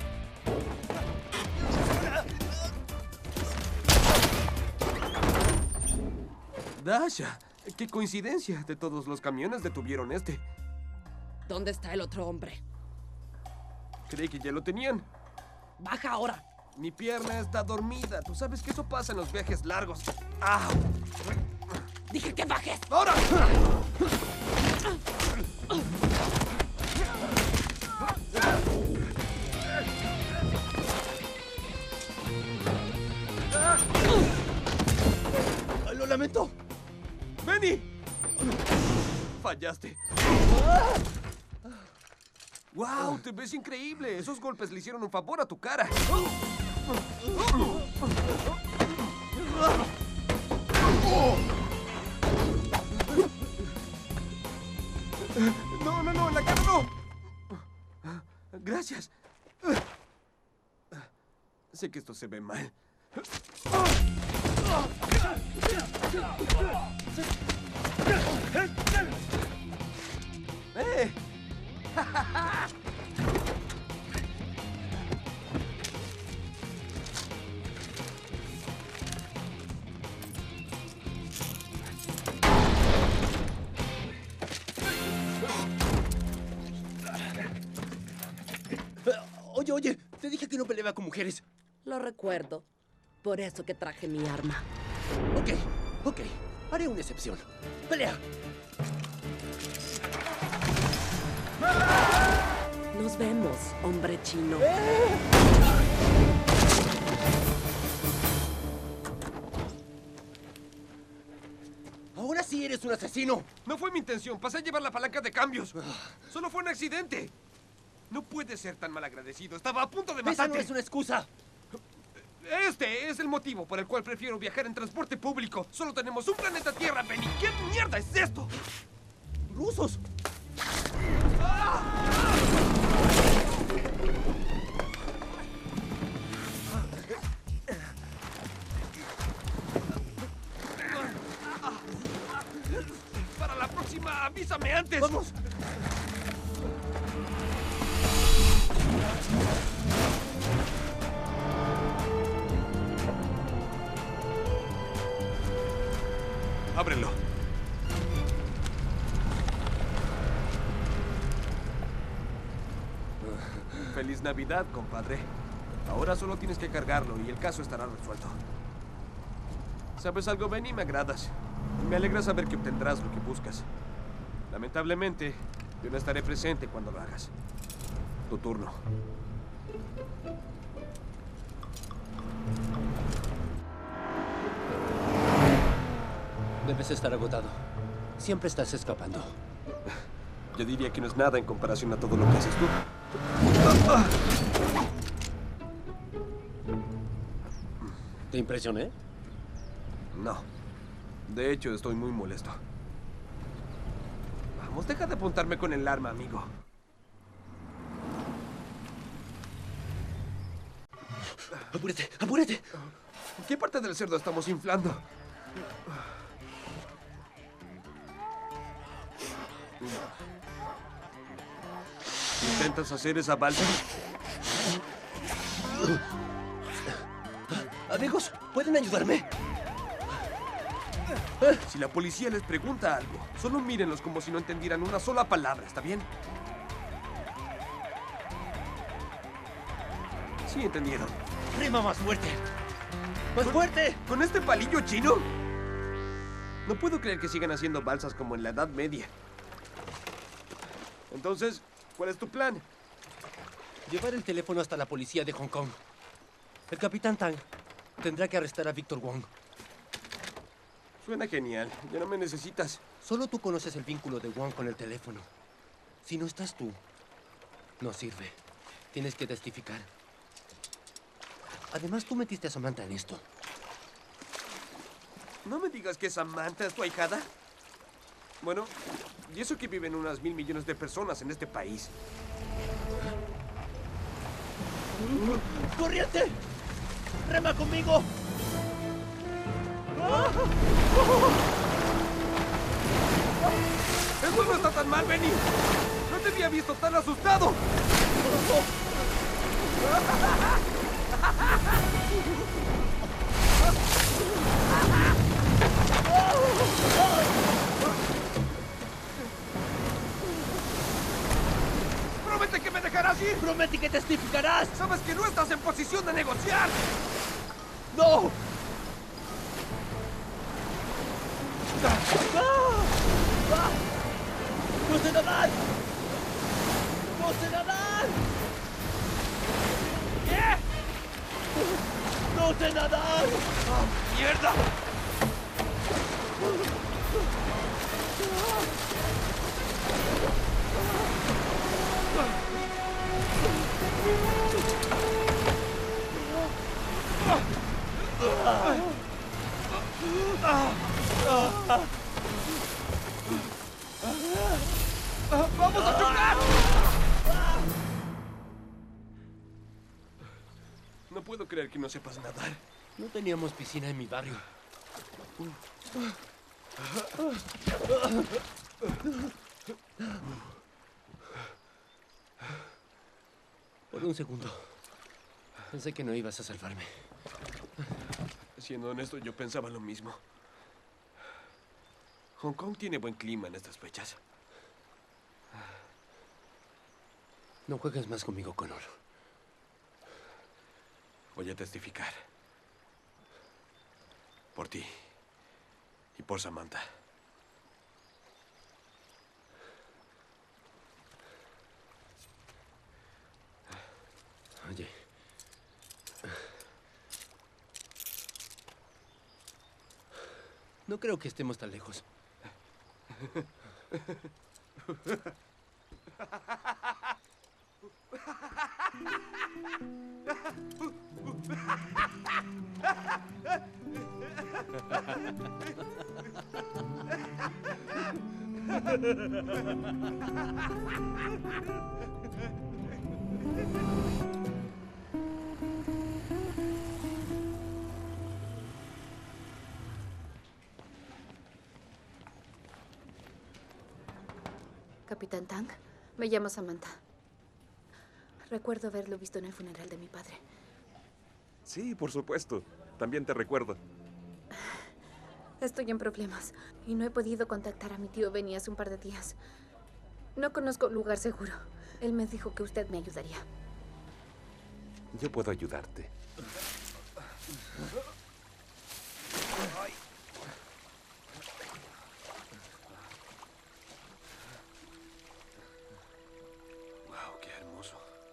Dasha, qué coincidencia. De todos los camiones detuvieron este. ¿Dónde está el otro hombre? Creí que ya lo tenían. Baja ahora. Mi pierna está dormida. Tú sabes que eso pasa en los viajes largos. ¡Ah! Dije que bajes. ¡Ahora! Lo lamento. ¡Benny! Fallaste. ¡Wow! Te ves increíble. Esos golpes le hicieron un favor a tu cara. No, en la cara no. Gracias. Sé que esto se ve mal. ¡Eh! Oye, te dije que no peleaba con mujeres. Lo recuerdo. Por eso que traje mi arma. Ok. Haré una excepción. ¡Pelea! Nos vemos, hombre chino. Ahora sí eres un asesino. No fue mi intención. Pasé a llevar la palanca de cambios. Solo fue un accidente. No puedes ser tan malagradecido. Estaba a punto de matarte. Esa no es una excusa. Este es el motivo por el cual prefiero viajar en transporte público. Solo tenemos un planeta Tierra, Benny. ¿Qué mierda es esto? ¡Rusos! Para la próxima, avísame antes. ¡Vamos! Ábrelo. Feliz Navidad, compadre. Ahora solo tienes que cargarlo y el caso estará resuelto. ¿Sabes algo, Benny? Me agradas. Me alegra saber que obtendrás lo que buscas. Lamentablemente, yo no estaré presente cuando lo hagas. Tu turno. Debes estar agotado. Siempre estás escapando. Yo diría que no es nada en comparación a todo lo que haces tú. ¿Te impresioné? No. De hecho, estoy muy molesto. Vamos, deja de apuntarme con el arma, amigo. ¡Apúrate! ¡Apúrate! ¿Qué parte del cerdo estamos inflando? ¿Intentas hacer esa balsa? Amigos, ¿pueden ayudarme? Si la policía les pregunta algo, solo mírenlos como si no entendieran una sola palabra, ¿está bien? Sí, entendieron. ¡Rima más fuerte! ¡Más fuerte! ¿Con este palillo chino? No puedo creer que sigan haciendo balsas como en la Edad Media. Entonces, ¿cuál es tu plan? Llevar el teléfono hasta la policía de Hong Kong. El capitán Tang tendrá que arrestar a Victor Wong. Suena genial. Ya no me necesitas. Solo tú conoces el vínculo de Wong con el teléfono. Si no estás tú, no sirve. Tienes que testificar. Además, tú metiste a Samantha en esto. No me digas que Samantha es tu ahijada. Bueno, y eso que viven unas 1.000 millones de personas en este país. ¡Corriente! ¡Rema conmigo! ¡Eso no está tan mal, Benny! ¡No te había visto tan asustado! ¡Promete que me dejarás ir! ¡Promete que testificarás! ¡Sabes que no estás en posición de negociar! ¡No! ¡No sé nadar! ¡No sé nadar! ¿Qué? ¡No sé nadar! ¡Oh, mierda! ¡Vamos a chocar! No puedo creer que no sepas nadar. No teníamos piscina en mi barrio. Por un segundo, pensé que no ibas a salvarme. Siendo honesto, yo pensaba lo mismo. Hong Kong tiene buen clima en estas fechas. No juegues más conmigo, Connor. Voy a testificar. Por ti. Y por Samantha. Oye. No creo que estemos tan lejos. Capitán Tang, me llamo Samantha. Recuerdo haberlo visto en el funeral de mi padre. Sí, por supuesto. También te recuerdo. Estoy en problemas y no he podido contactar a mi tío Benny hace un par de días. No conozco un lugar seguro. Él me dijo que usted me ayudaría. Yo puedo ayudarte. Wow, qué hermoso.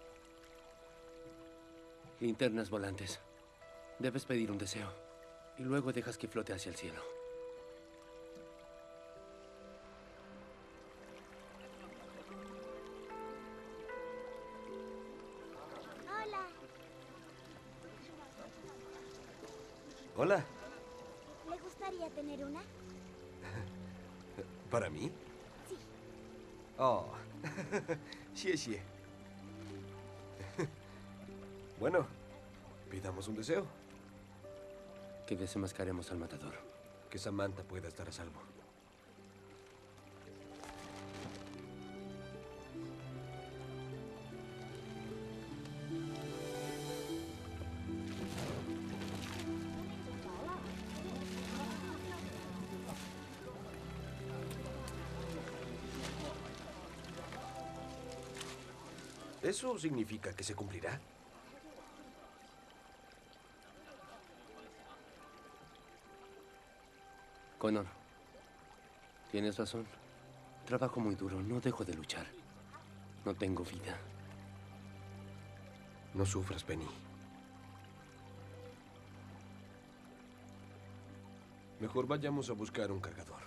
Linternas volantes. Debes pedir un deseo y luego dejas que flote hacia el cielo. Hola. Hola. ¿Le gustaría tener una? ¿Para mí? Sí. Oh. Sí. Bueno, pidamos un deseo. Que desenmascaremos al matador. Que Samantha pueda estar a salvo. ¿Eso significa que se cumplirá? Connor, tienes razón. Trabajo muy duro, no dejo de luchar. No tengo vida. No sufras, Penny. Mejor vayamos a buscar un cargador.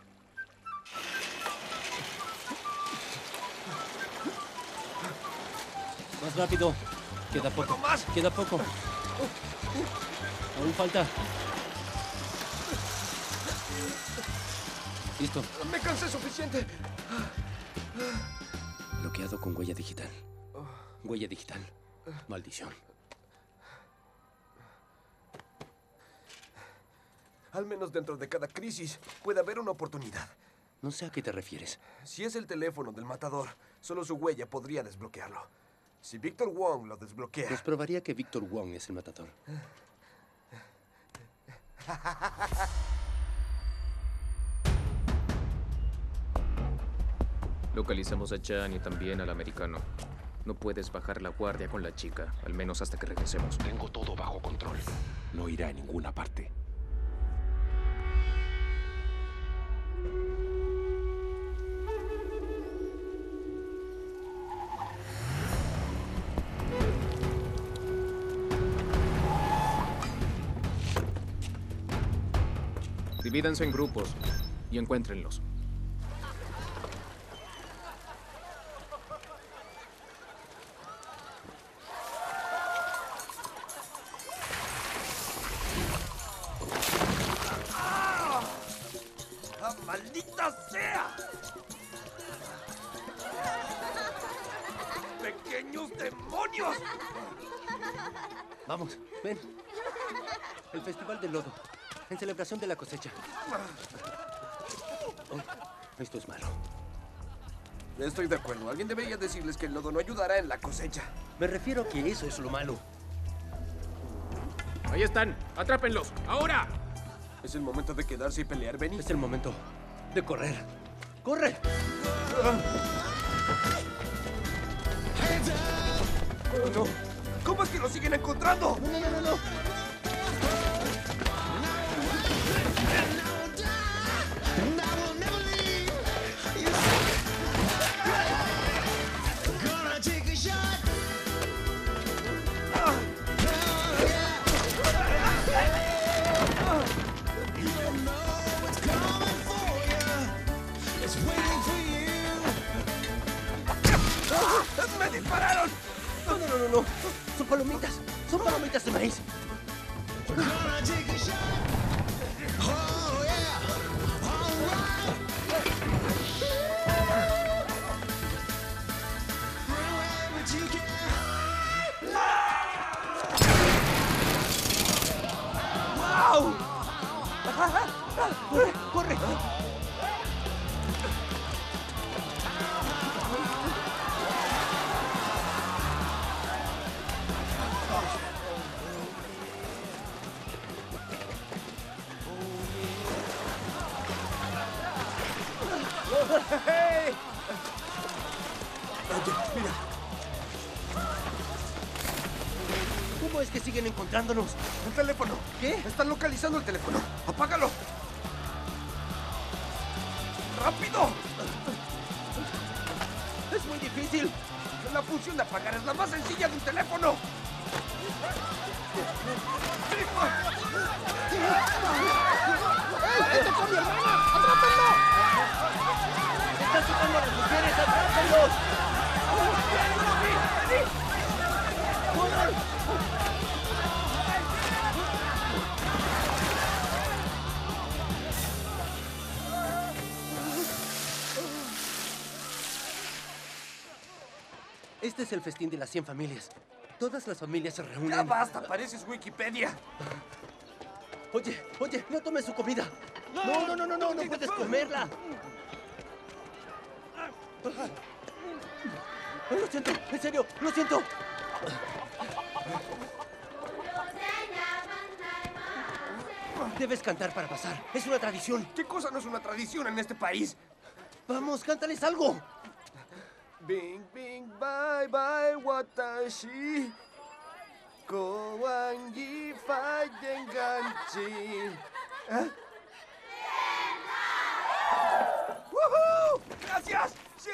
Más rápido. Queda poco. Más. Queda poco. Aún falta. Listo. Me cansé suficiente. Bloqueado con huella digital. Huella digital. Maldición. Al menos dentro de cada crisis puede haber una oportunidad. No sé a qué te refieres. Si es el teléfono del matador, solo su huella podría desbloquearlo. Si Victor Wong lo desbloquea... Pues probaría que Victor Wong es el matador. Localizamos a Chan y también al americano. No puedes bajar la guardia con la chica, al menos hasta que regresemos. Tengo todo bajo control. No irá a ninguna parte. Divídanse en grupos y encuéntrenlos. ¡Ah, maldita sea! ¡Pequeños demonios! Vamos, ven. El Festival del Lodo, en celebración de la cosecha. Oh, esto es malo. Estoy de acuerdo. Alguien debería decirles que el lodo no ayudará en la cosecha. Me refiero a que eso es lo malo. Ahí están. ¡Atrápenlos! ¡Ahora! ¿Es el momento de quedarse y pelear, Benny? Es el momento de correr. ¡Corre! ¡Oh, no! ¿Cómo es que lo siguen encontrando? No. ¡Me dispararon! No. Son palomitas. Son palomitas de maíz. ¡Wow! ¡Corre! ¡Hey! Oye, mira. ¿Cómo es que siguen encontrándonos? ¡El teléfono! ¿Qué? Están localizando el teléfono. ¡Apágalo! ¡Rápido! Es muy difícil. La función de apagar es la más sencilla de un teléfono. ¡Esto con mi hermana! ¡Atrápenlo! ¡Están tocando a las mujeres! ¡Atrápenlos! ¡Corran! Este es el festín de las 100 familias. Todas las familias se reúnen. ¡Ya basta! Pareces Wikipedia. Oye, no tomes su comida. No puedes comerla. Lo siento, en serio, lo siento. Debes cantar para pasar. Es una tradición. ¿Qué cosa no es una tradición en este país? Vamos, cántales algo. Bing, bing, bye, bye, watashi. Koan yi fai denganchi. ¿Eh? ¡Woohoo! ¡Gracias! ¡Sí!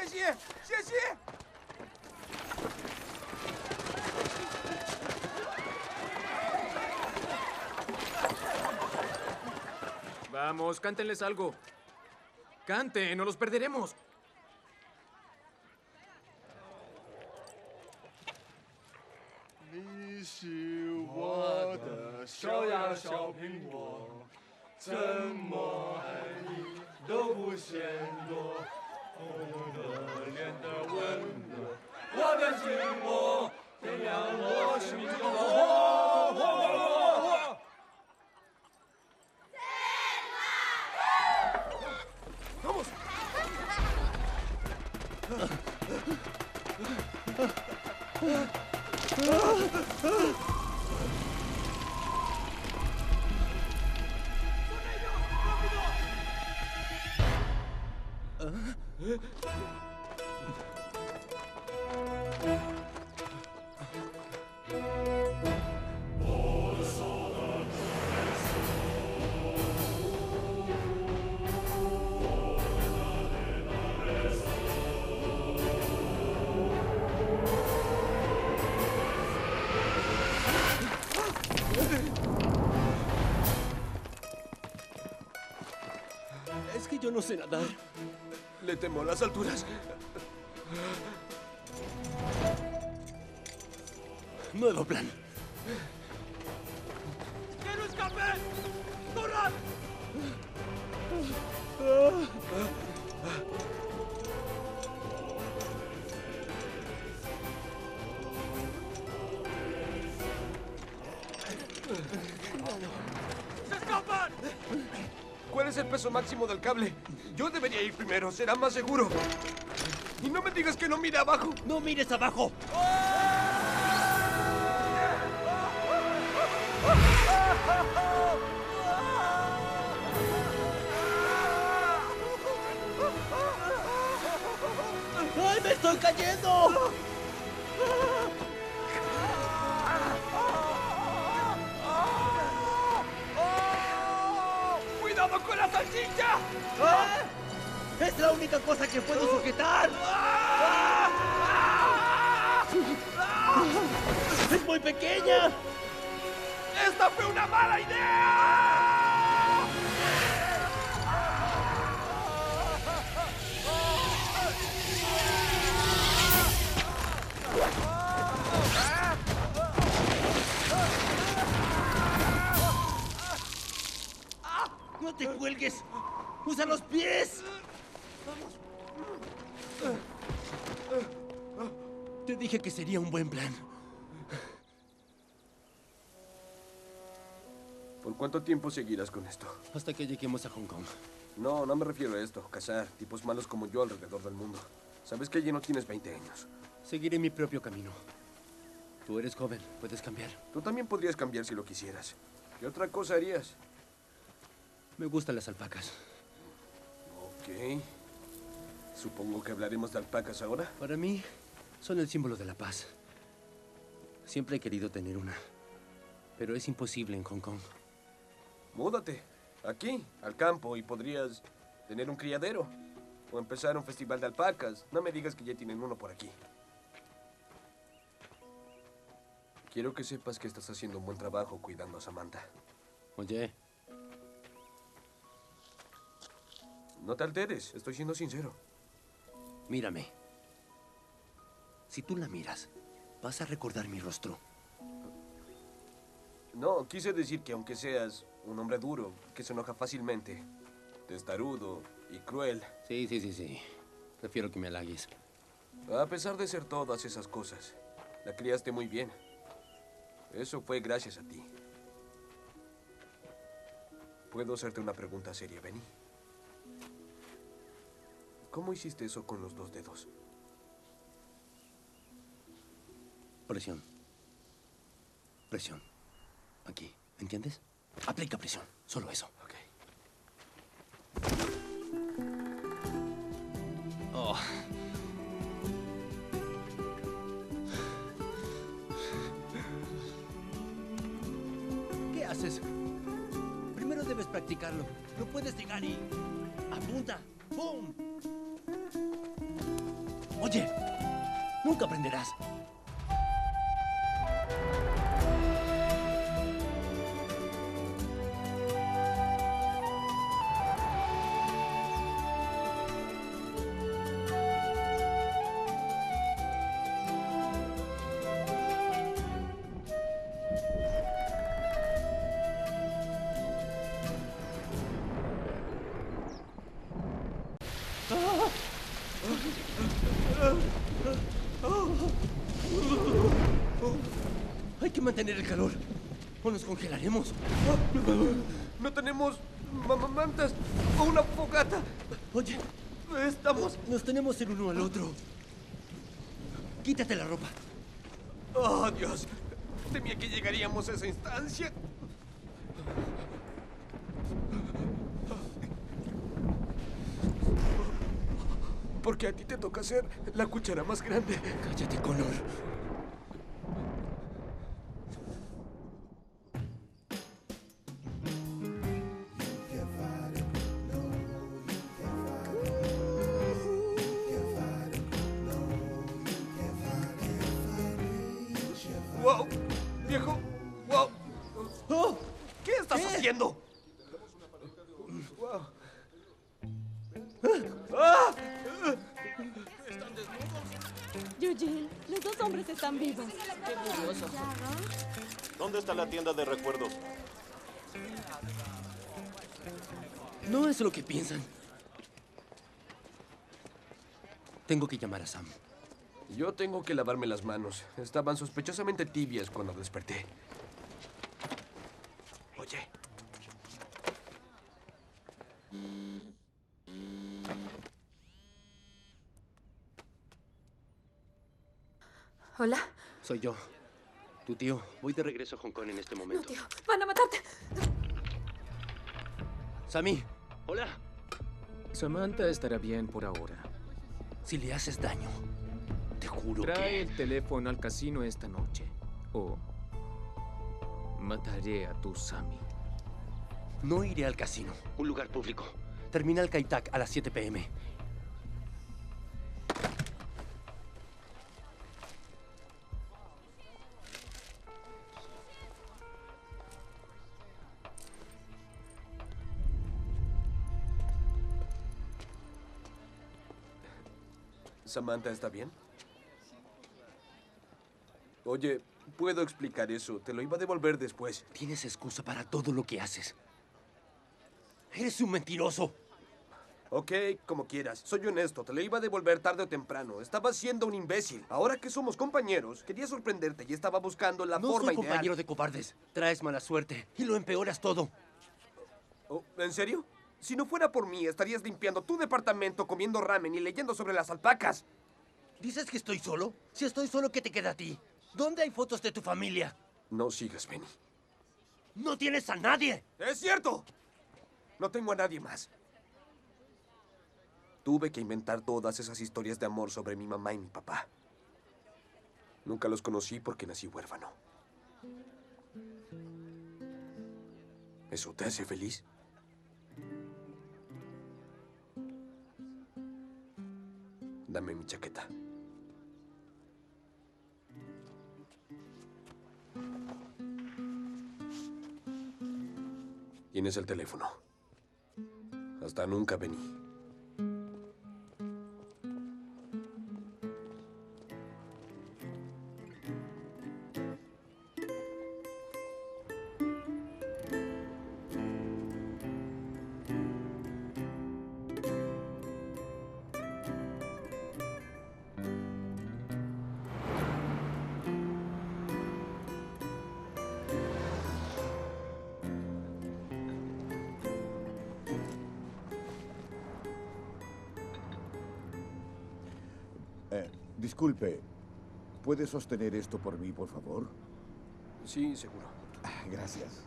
Vamos, cántenles algo. Canten, no los perderemos. ¡Vamos! no sé nadar. Le temo a las alturas. Nuevo plan. ¡Que no escape! ¡Corran! ¡Se escapan! ¿Cuál es el peso máximo del cable? Yo debería ir primero, será más seguro. Y no me digas que no mire abajo. ¡No mires abajo! ¡Ay, me estoy cayendo! ¡Cuidado con la salchicha! ¡Es la única cosa que puedo sujetar! ¡Es muy pequeña! ¡Esta fue una mala idea! ¡No te cuelgues! ¡Usa los pies! Te dije que sería un buen plan. ¿Por cuánto tiempo seguirás con esto? Hasta que lleguemos a Hong Kong. No, no me refiero a esto. Cazar tipos malos como yo alrededor del mundo. Sabes que allí no tienes 20 años. Seguiré mi propio camino. Tú eres joven, puedes cambiar. Tú también podrías cambiar si lo quisieras. ¿Qué otra cosa harías? Me gustan las alpacas. Ok. Supongo que hablaremos de alpacas ahora. Para mí, son el símbolo de la paz. Siempre he querido tener una. Pero es imposible en Hong Kong. Múdate. Aquí, al campo, y podrías tener un criadero. O empezar un festival de alpacas. No me digas que ya tienen uno por aquí. Quiero que sepas que estás haciendo un buen trabajo cuidando a Samantha. Oye. No te alteres, estoy siendo sincero. Mírame. Si tú la miras, vas a recordar mi rostro. No, quise decir que aunque seas un hombre duro, que se enoja fácilmente, testarudo y cruel. Sí. Prefiero que me halagues. A pesar de ser todas esas cosas, la criaste muy bien. Eso fue gracias a ti. ¿Puedo hacerte una pregunta seria, Benny? ¿Cómo hiciste eso con los 2 dedos? Presión. Presión. Aquí, ¿entiendes? Aplica presión, solo eso. Ok. Oh. ¿Qué haces? Primero debes practicarlo. No puedes llegar y... ¡Apunta! ¡Pum! Oye, nunca aprenderás. Hay que mantener el calor o nos congelaremos. No tenemos mantas o una fogata. Oye, nos tenemos el uno al otro. Quítate la ropa. Oh, Dios. Temía que llegaríamos a esa instancia. Porque a ti te toca ser la cuchara más grande. Cállate, Connor. ¡Wow! ¡Viejo! ¡Wow! ¿Qué estás haciendo? ¡Wow! Eugene. Los dos hombres están vivos. Qué curioso. ¿Dónde está la tienda de recuerdos? No es lo que piensan. Tengo que llamar a Sam. Yo tengo que lavarme las manos. Estaban sospechosamente tibias cuando desperté. Oye. Hola. Soy yo. Tu tío. Voy de regreso a Hong Kong en este momento. No, tío. Van a matarte. Sammy. Hola. Samantha estará bien por ahora. Si le haces daño, te juro Trae el teléfono al casino esta noche. O mataré a tu Sammy. No iré al casino. Un lugar público. Terminal Kai Tak a las 7 p.m. ¿Samantha está bien? Oye, puedo explicar eso. Te lo iba a devolver después. Tienes excusa para todo lo que haces. Eres un mentiroso. Ok, como quieras. Soy honesto. Te lo iba a devolver tarde o temprano. Estabas siendo un imbécil. Ahora que somos compañeros, quería sorprenderte y estaba buscando la No forma soy ideal. compañero de cobardes. Traes mala suerte y lo empeoras todo. Oh, ¿en serio? Si no fuera por mí, estarías limpiando tu departamento, comiendo ramen y leyendo sobre las alpacas. ¿Dices que estoy solo? Si estoy solo, ¿qué te queda a ti? ¿Dónde hay fotos de tu familia? No sigas, Benny. ¡No tienes a nadie! ¡Es cierto! No tengo a nadie más. Tuve que inventar todas esas historias de amor sobre mi mamá y mi papá. Nunca los conocí porque nací huérfano. ¿Eso te hace feliz? Dame mi chaqueta. Tienes el teléfono. Hasta nunca, Benny. Disculpe, ¿puede sostener esto por mí, por favor? Sí, seguro. Gracias.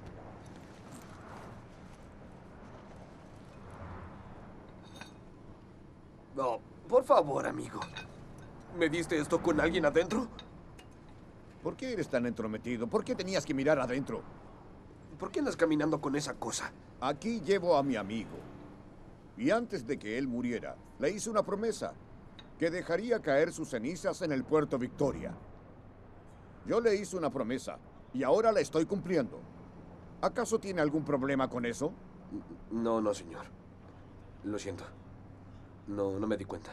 No, por favor, amigo. ¿Me diste esto con alguien adentro? ¿Por qué eres tan entrometido? ¿Por qué tenías que mirar adentro? ¿Por qué andas caminando con esa cosa? Aquí llevo a mi amigo. Y antes de que él muriera, le hice una promesa. Que dejaría caer sus cenizas en el puerto Victoria. Yo le hice una promesa y ahora la estoy cumpliendo. ¿Acaso tiene algún problema con eso? No, no, señor. Lo siento. No me di cuenta.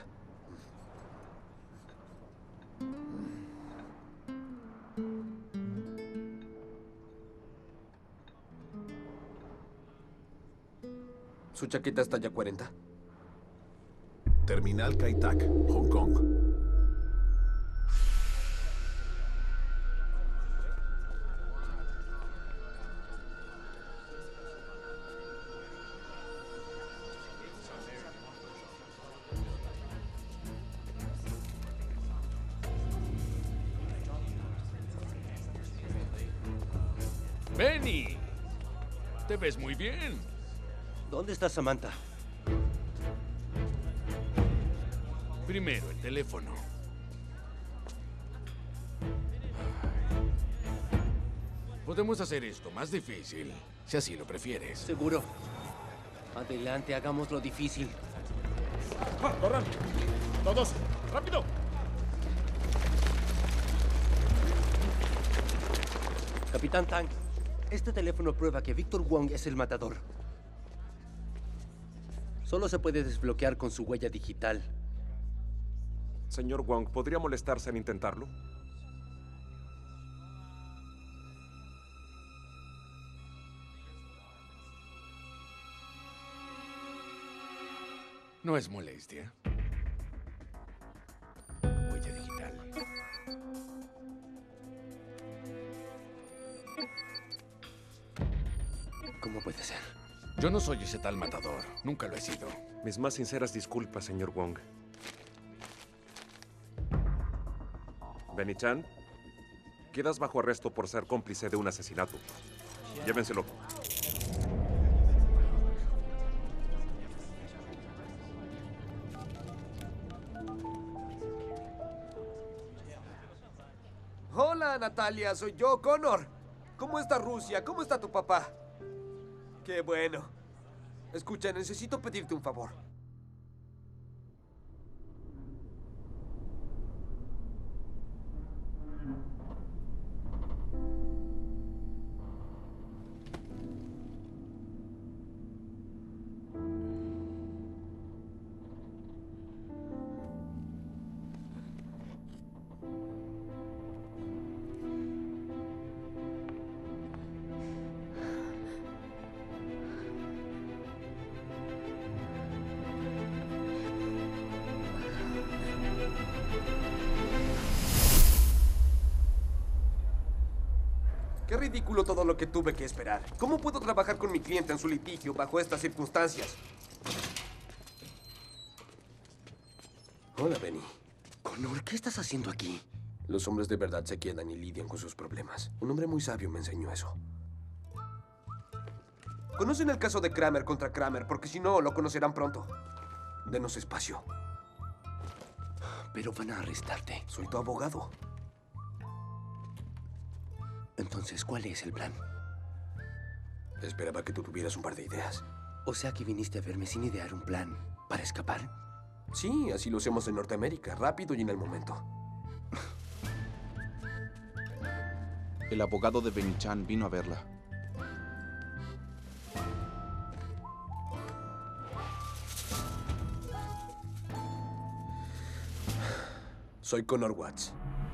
¿Su chaqueta está ya 40? Terminal Kai Tak, Hong Kong. Benny, te ves muy bien. ¿Dónde está Samantha? Primero el teléfono. Podemos hacer esto más difícil, si así lo prefieres. Seguro. Adelante, hagámoslo difícil. ¡Corran! ¡Todos! ¡Rápido! Capitán Tang, este teléfono prueba que Victor Wong es el matador. Solo se puede desbloquear con su huella digital. Señor Wong, ¿podría molestarse en intentarlo? No es molestia. Huella digital. ¿Cómo puede ser? Yo no soy ese tal matador. Nunca lo he sido. Mis más sinceras disculpas, señor Wong. Benny Chan, quedas bajo arresto por ser cómplice de un asesinato. Llévenselo. Hola, Natalia, soy yo, Connor. ¿Cómo está Rusia? ¿Cómo está tu papá? Qué bueno. Escucha, necesito pedirte un favor. Qué ridículo todo lo que tuve que esperar. ¿Cómo puedo trabajar con mi cliente en su litigio bajo estas circunstancias? Hola, Benny. Connor, ¿qué estás haciendo aquí? Los hombres de verdad se quedan y lidian con sus problemas. Un hombre muy sabio me enseñó eso. Conocen el caso de Kramer contra Kramer, porque si no, lo conocerán pronto. Denos espacio. Pero van a arrestarte. Soy tu abogado. Entonces, ¿cuál es el plan? Esperaba que tú tuvieras un par de ideas. O sea que viniste a verme sin idear un plan para escapar. Sí, así lo hacemos en Norteamérica, rápido y en el momento. El abogado de Benny Chan vino a verla. Soy Connor Watts.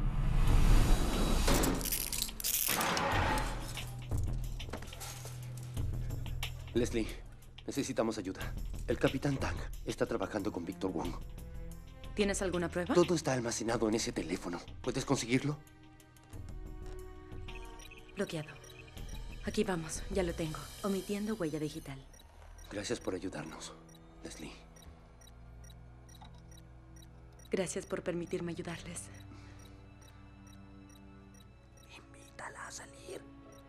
Leslie, necesitamos ayuda. El capitán Tang está trabajando con Victor Wong. ¿Tienes alguna prueba? Todo está almacenado en ese teléfono. ¿Puedes conseguirlo? Bloqueado. Aquí vamos, ya lo tengo. Omitiendo huella digital. Gracias por ayudarnos, Leslie. Gracias por permitirme ayudarles. Invítala a salir.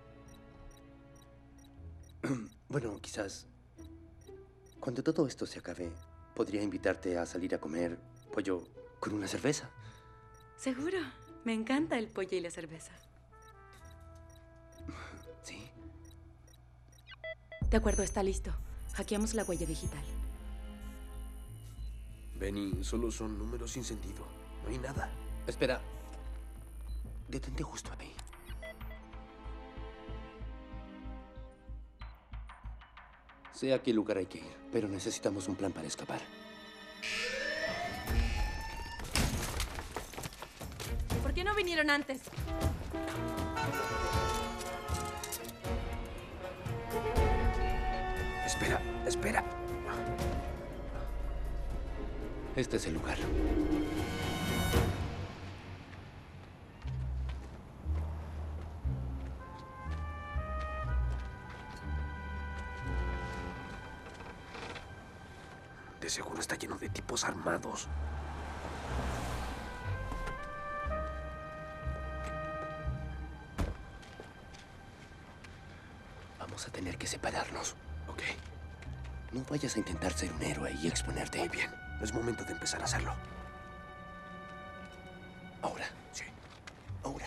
Bueno, quizás cuando todo esto se acabe, podría invitarte a salir a comer pollo con una cerveza. Seguro. Me encanta el pollo y la cerveza. Sí. De acuerdo, está listo. Hackeamos la huella digital. Benny, solo son números sin sentido. No hay nada. Espera. Detente justo ahí. Sé a qué lugar hay que ir, pero necesitamos un plan para escapar. ¿Por qué no vinieron antes? Espera, espera. Este es el lugar. De seguro está lleno de tipos armados. Vamos a tener que separarnos. Ok. No vayas a intentar ser un héroe y exponerte. Muy bien. Es momento de empezar a hacerlo. Ahora. Sí. Ahora.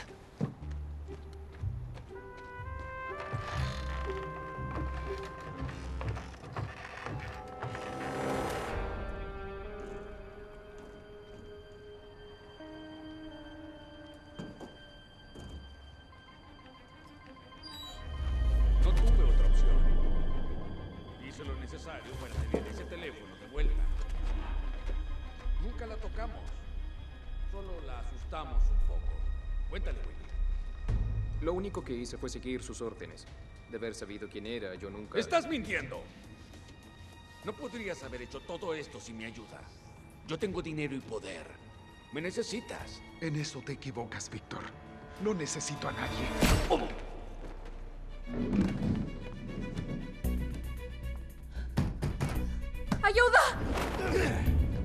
No tuve otra opción. Hice lo necesario para tener ese teléfono de vuelta. Nunca la tocamos. Solo la asustamos un poco. Cuéntale, Willy. Lo único que hice fue seguir sus órdenes. De haber sabido quién era, yo nunca... ¡Estás mintiendo! No podrías haber hecho todo esto sin mi ayuda. Yo tengo dinero y poder. ¿Me necesitas? En eso te equivocas, Víctor. No necesito a nadie. Oh. ¡Ayuda!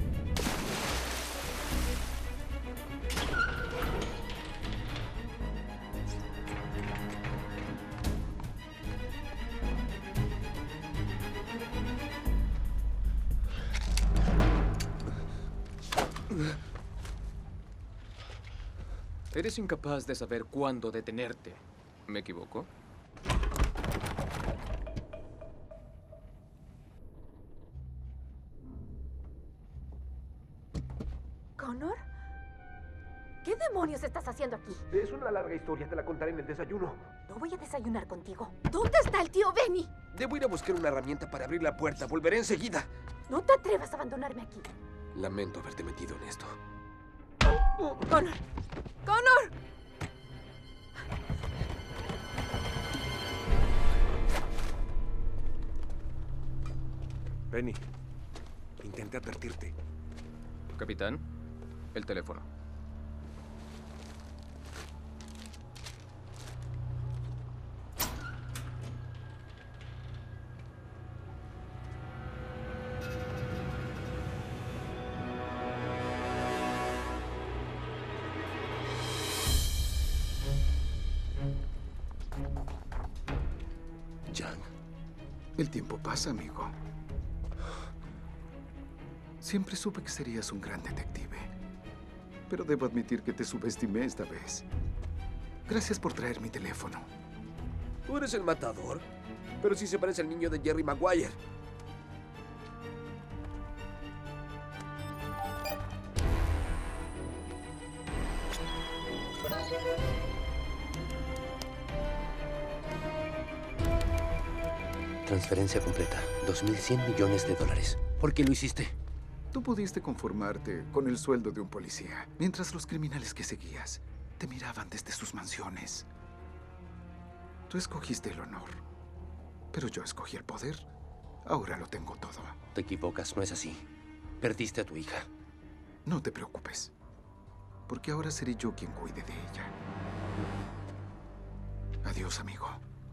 Eres incapaz de saber cuándo detenerte. ¿Me equivoco? ¿Connor? ¿Qué demonios estás haciendo aquí? Es una larga historia, te la contaré en el desayuno. No voy a desayunar contigo. ¿Dónde está el tío Benny? Debo ir a buscar una herramienta para abrir la puerta. Volveré enseguida. No te atrevas a abandonarme aquí. Lamento haberte metido en esto. ¡Connor! ¡Connor! Benny, intenté advertirte. Capitán, el teléfono. Jan, el tiempo pasa, amigo. Siempre supe que serías un gran detective. Pero debo admitir que te subestimé esta vez. Gracias por traer mi teléfono. ¿Tú eres el matador? Pero sí se parece al niño de Jerry Maguire. Transferencia completa. 2.100 millones de dólares. ¿Por qué lo hiciste? Tú pudiste conformarte con el sueldo de un policía, mientras los criminales que seguías te miraban desde sus mansiones. Tú escogiste el honor, pero yo escogí el poder. Ahora lo tengo todo. Te equivocas, no es así. Perdiste a tu hija. No te preocupes, porque ahora seré yo quien cuide de ella. Adiós, amigo.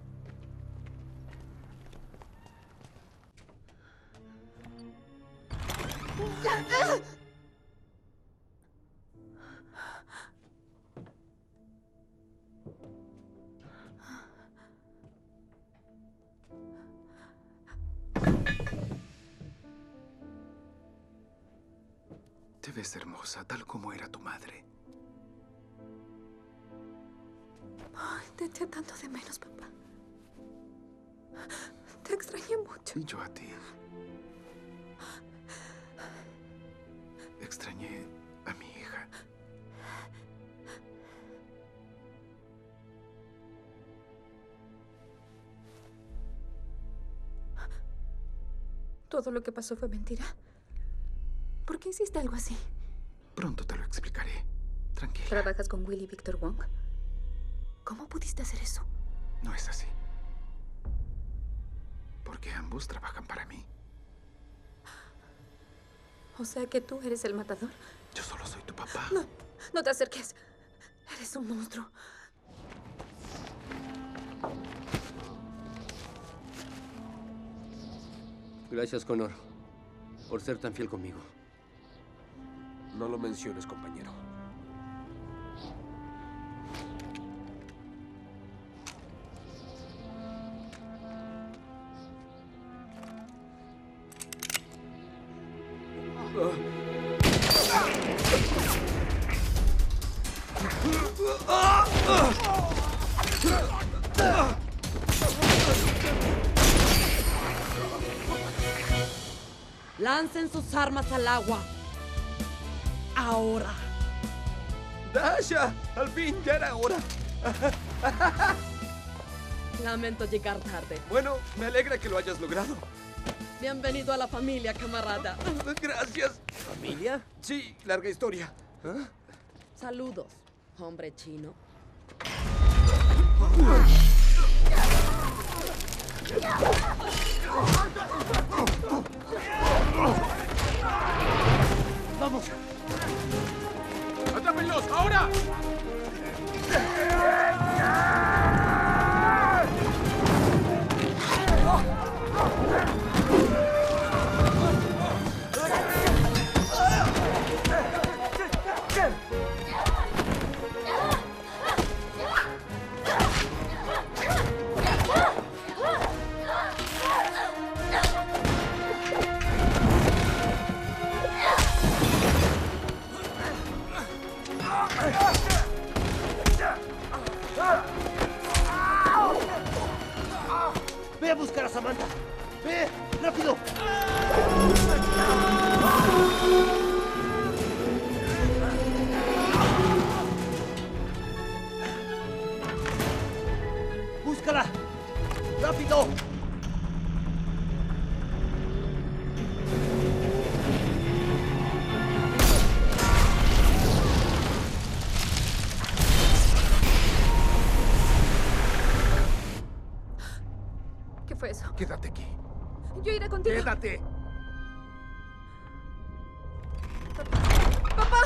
Te ves hermosa, tal como era tu madre. Ay, te eché tanto de menos, papá. Te extrañé mucho. Y yo a ti. Extrañé a mi hija. ¿Todo lo que pasó fue mentira? ¿Por qué hiciste algo así? Pronto te lo explicaré. Tranquila. ¿Trabajas con Willy Victor Wong? ¿Cómo pudiste hacer eso? No es así. Porque ambos trabajan para mí. O sea que tú eres el matador. Yo solo soy tu papá. No, no te acerques. Eres un monstruo. Gracias, Connor, por ser tan fiel conmigo. No lo menciones, compañero. Lancen sus armas al agua. Ahora. ¡Dasha! ¡Al fin! ¡Ya era hora! Lamento llegar tarde. Bueno, me alegra que lo hayas logrado. Bienvenido a la familia, camarada. Gracias. ¿Familia? Sí, larga historia. Saludos, hombre chino. ¡Vamos! ¡Atrápenlos! ¡Ahora! ¡Ve a buscar a Samantha! ¡Ve! ¡Rápido! ¡Búscala! ¡Rápido! ¿Qué fue eso? Quédate aquí. Yo iré contigo. Quédate. ¡Papá!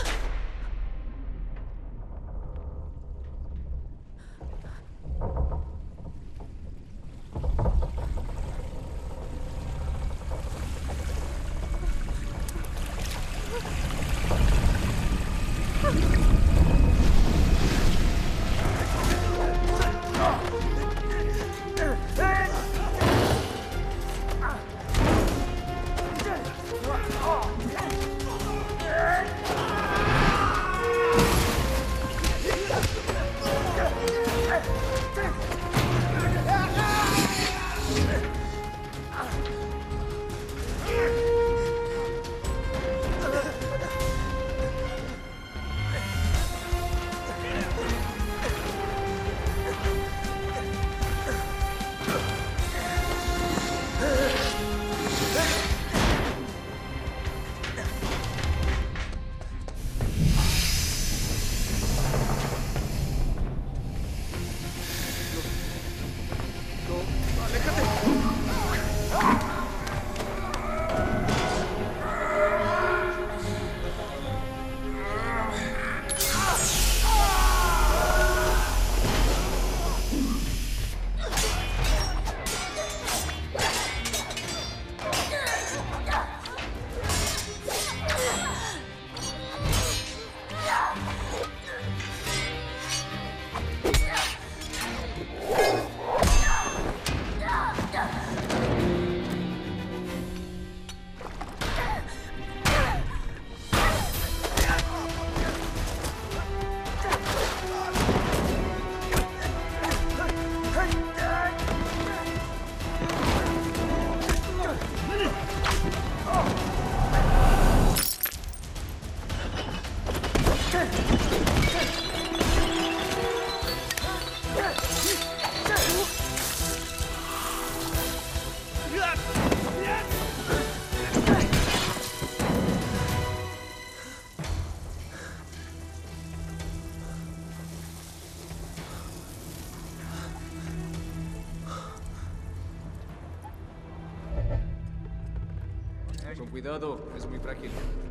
Con cuidado, es muy frágil.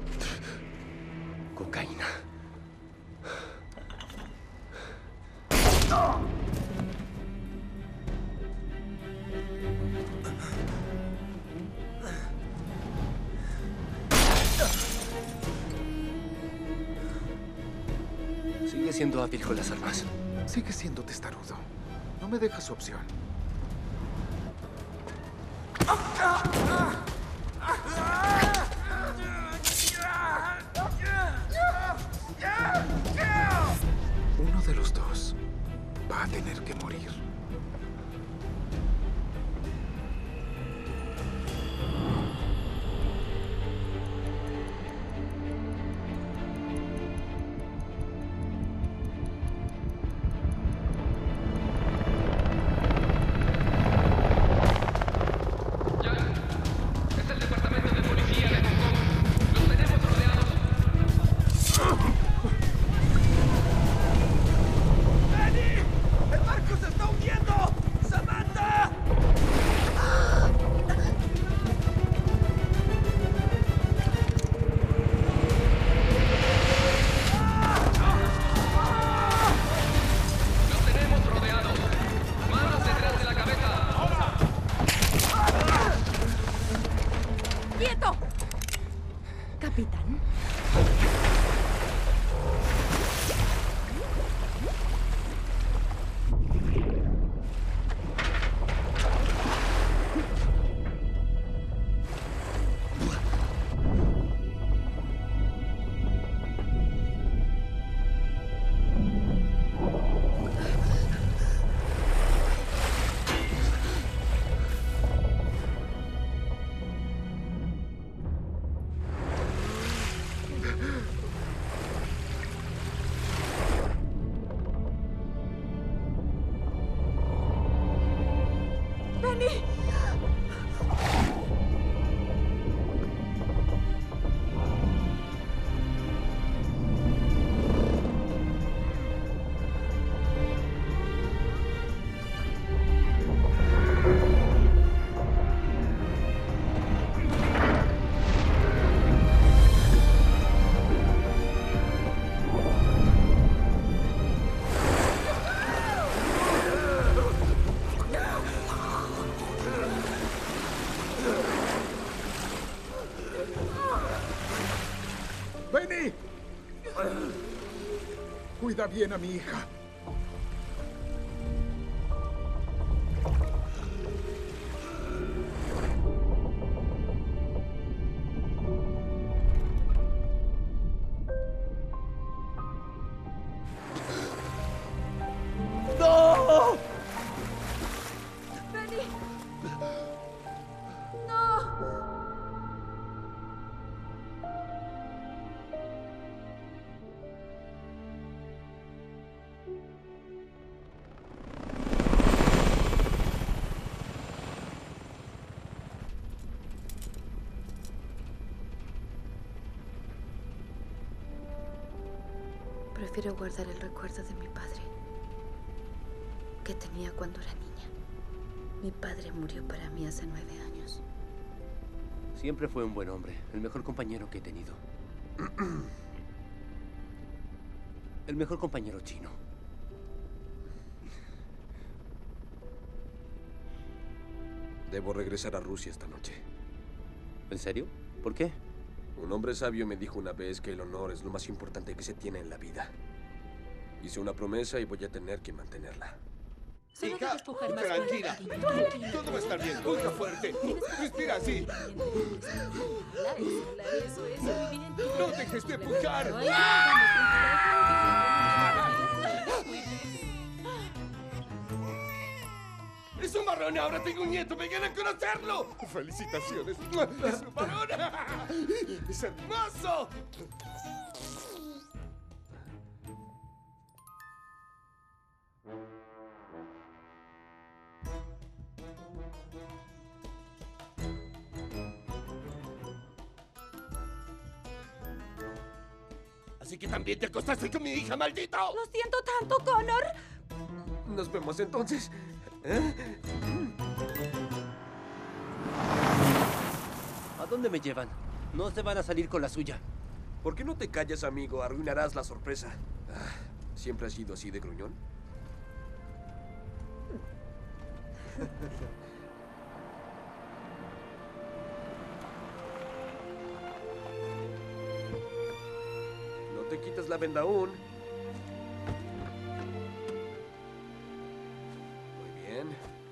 Cocaína. Sigue siendo hábil con las armas. Sigue siendo testarudo. No me dejas su opción. Uno de los dos va a tener que morir. ¡Benny! ¡Benny! Cuida bien a mi hija. ¡No! ¡Benny! ¡No! Prefiero guardar el recuerdo de mi padre que tenía cuando era niña. Mi padre murió para mí hace 9 años. Siempre fue un buen hombre, el mejor compañero que he tenido. El mejor compañero chino. Debo regresar a Rusia esta noche. ¿En serio? ¿Por qué? Un hombre sabio me dijo una vez que el honor es lo más importante que se tiene en la vida. Hice una promesa y voy a tener que mantenerla. Solo Hija, debes pujar más tranquila. fuerte, cariño. Todo va a estar bien. Puja fuerte. Respira así. Eso, bien. No dejes de pujar. Ay, vamos, ¡Es un varón! ¡Ahora tengo un nieto! ¡Vengan a conocerlo! ¡Felicitaciones! ¡Es un varón! ¡Es hermoso! ¿Así que también te acostaste con mi hija, maldito? Lo siento tanto, Connor. Nos vemos entonces. ¿Eh? ¿A dónde me llevan? No se van a salir con la suya. ¿Por qué no te callas, amigo? Arruinarás la sorpresa. ¿Siempre has sido así de gruñón? No te quites la venda aún. Muy bien.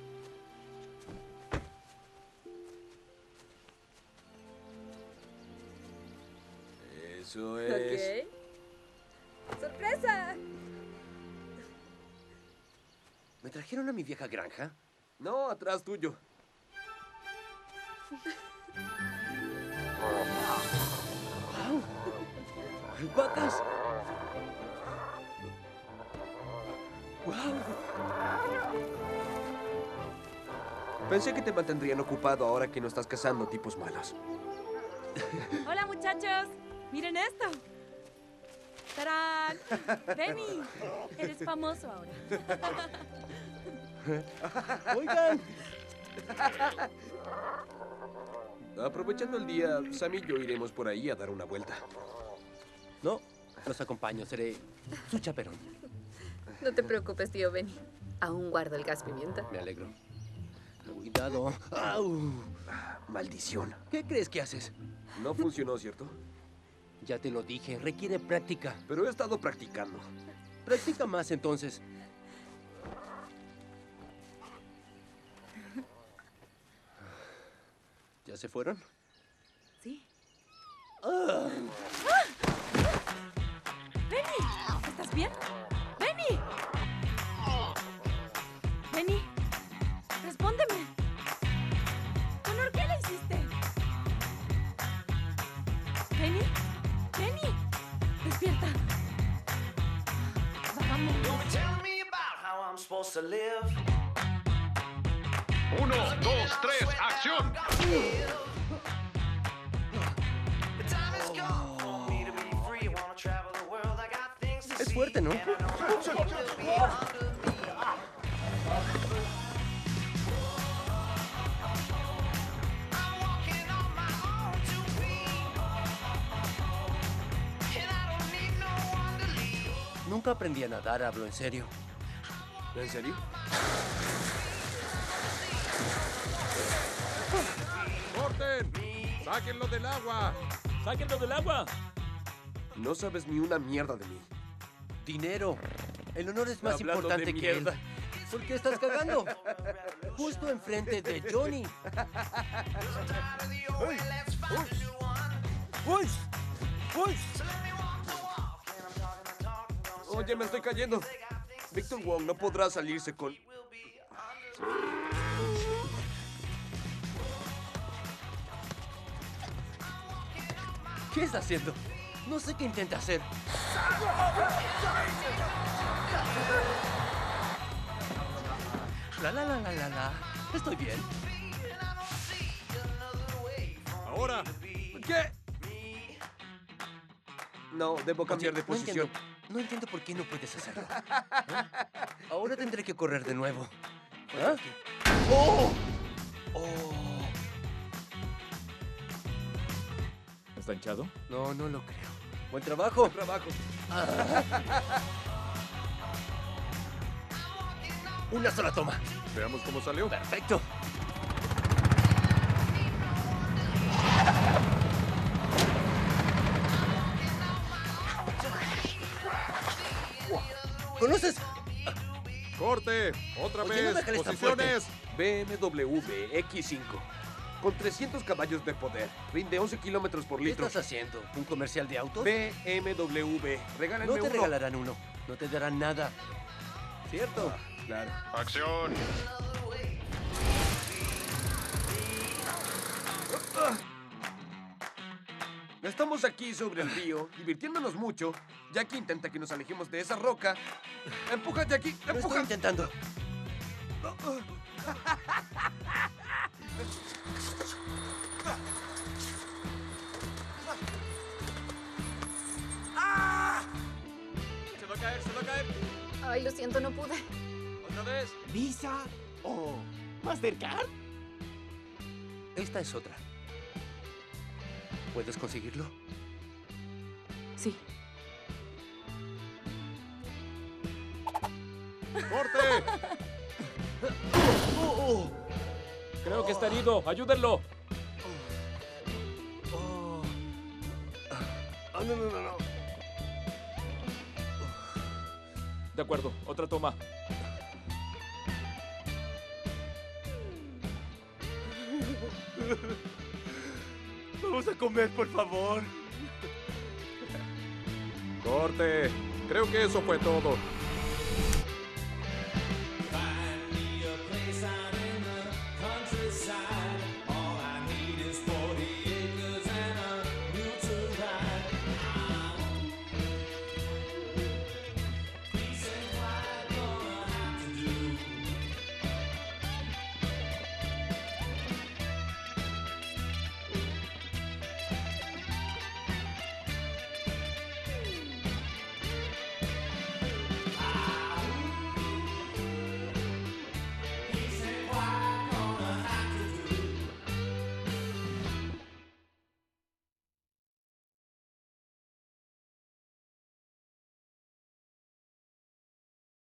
Eso es. Ok. ¡Sorpresa! ¿Me trajeron a mi vieja granja? No, atrás tuyo. ¡Vacas! Pensé que te mantendrían ocupado ahora que no estás cazando tipos malos. Hola, muchachos. Miren esto. ¡Tarán! Benny, eres famoso ahora. ¡Oigan! Aprovechando el día, Sam y yo iremos por ahí a dar una vuelta. No, los acompaño. Seré su chaperón. No te preocupes, tío Benny. Aún guardo el gas pimienta. Me alegro. Cuidado. ¡Au! Maldición. ¿Qué crees que haces? No funcionó, ¿cierto? Ya te lo dije, requiere práctica. Pero he estado practicando. Practica más, entonces. ¿Ya se fueron? Sí. ¡Ah! ¡Benny! ¿Estás bien? ¡Benny! ¡Benny! ¡Respóndeme! Connor, ¿qué le hiciste? ¿Benny? ¡Benny! ¡Despierta! ¡Vamos! Don't be telling me about how I'm supposed to live. 1, 2, 3, acción. Es fuerte, ¿no? Nunca aprendí a nadar, hablo en serio. ¿En serio? ¡Corten! ¡Sáquenlo del agua! ¡Sáquenlo del agua! No sabes ni una mierda de mí. Dinero. El honor es más Hablando importante de que él. mierda. ¿Por qué estás cagando? Justo enfrente de Johnny. Oye, me estoy cayendo. Victor Wong no podrá salirse con... ¿Qué está haciendo? No sé qué intenta hacer. La. Estoy bien. ¡Ahora! ¿Qué? No, debo cambiar de posición. No entiendo por qué no puedes hacerlo. ¿Eh? Ahora tendré que correr de nuevo. ¿Ah? ¡Oh! ¿Está hinchado? No, no lo creo. Buen trabajo. Buen trabajo. Una sola toma. Veamos cómo salió. Perfecto. ¿Conoces? ¡Corte! ¡Otra Oye, no vez! me jales tan ¡Posiciones! BMW X5. Con 300 caballos de poder. Rinde 11 kilómetros por ¿Qué litro. estás haciendo? ¿Un comercial de autos? BMW. Regálenme No te uno. regalarán uno. No te darán nada. ¿Cierto? Claro. Acción. Estamos aquí sobre el río, divirtiéndonos mucho. Jackie intenta que nos alejemos de esa roca. ¡Empuja, Jackie! Lo ¡Empuja! estoy intentando. ¡Se va a caer, se va a caer! Ay, lo siento, no pude. ¿Otra vez? ¿Visa o Mastercard? Esta es otra. ¿Puedes conseguirlo? Sí. ¡Corte! Creo que está herido. ¡Ayúdenlo! No. De acuerdo, otra toma. Vamos a comer, por favor. ¡Corte! Creo que eso fue todo.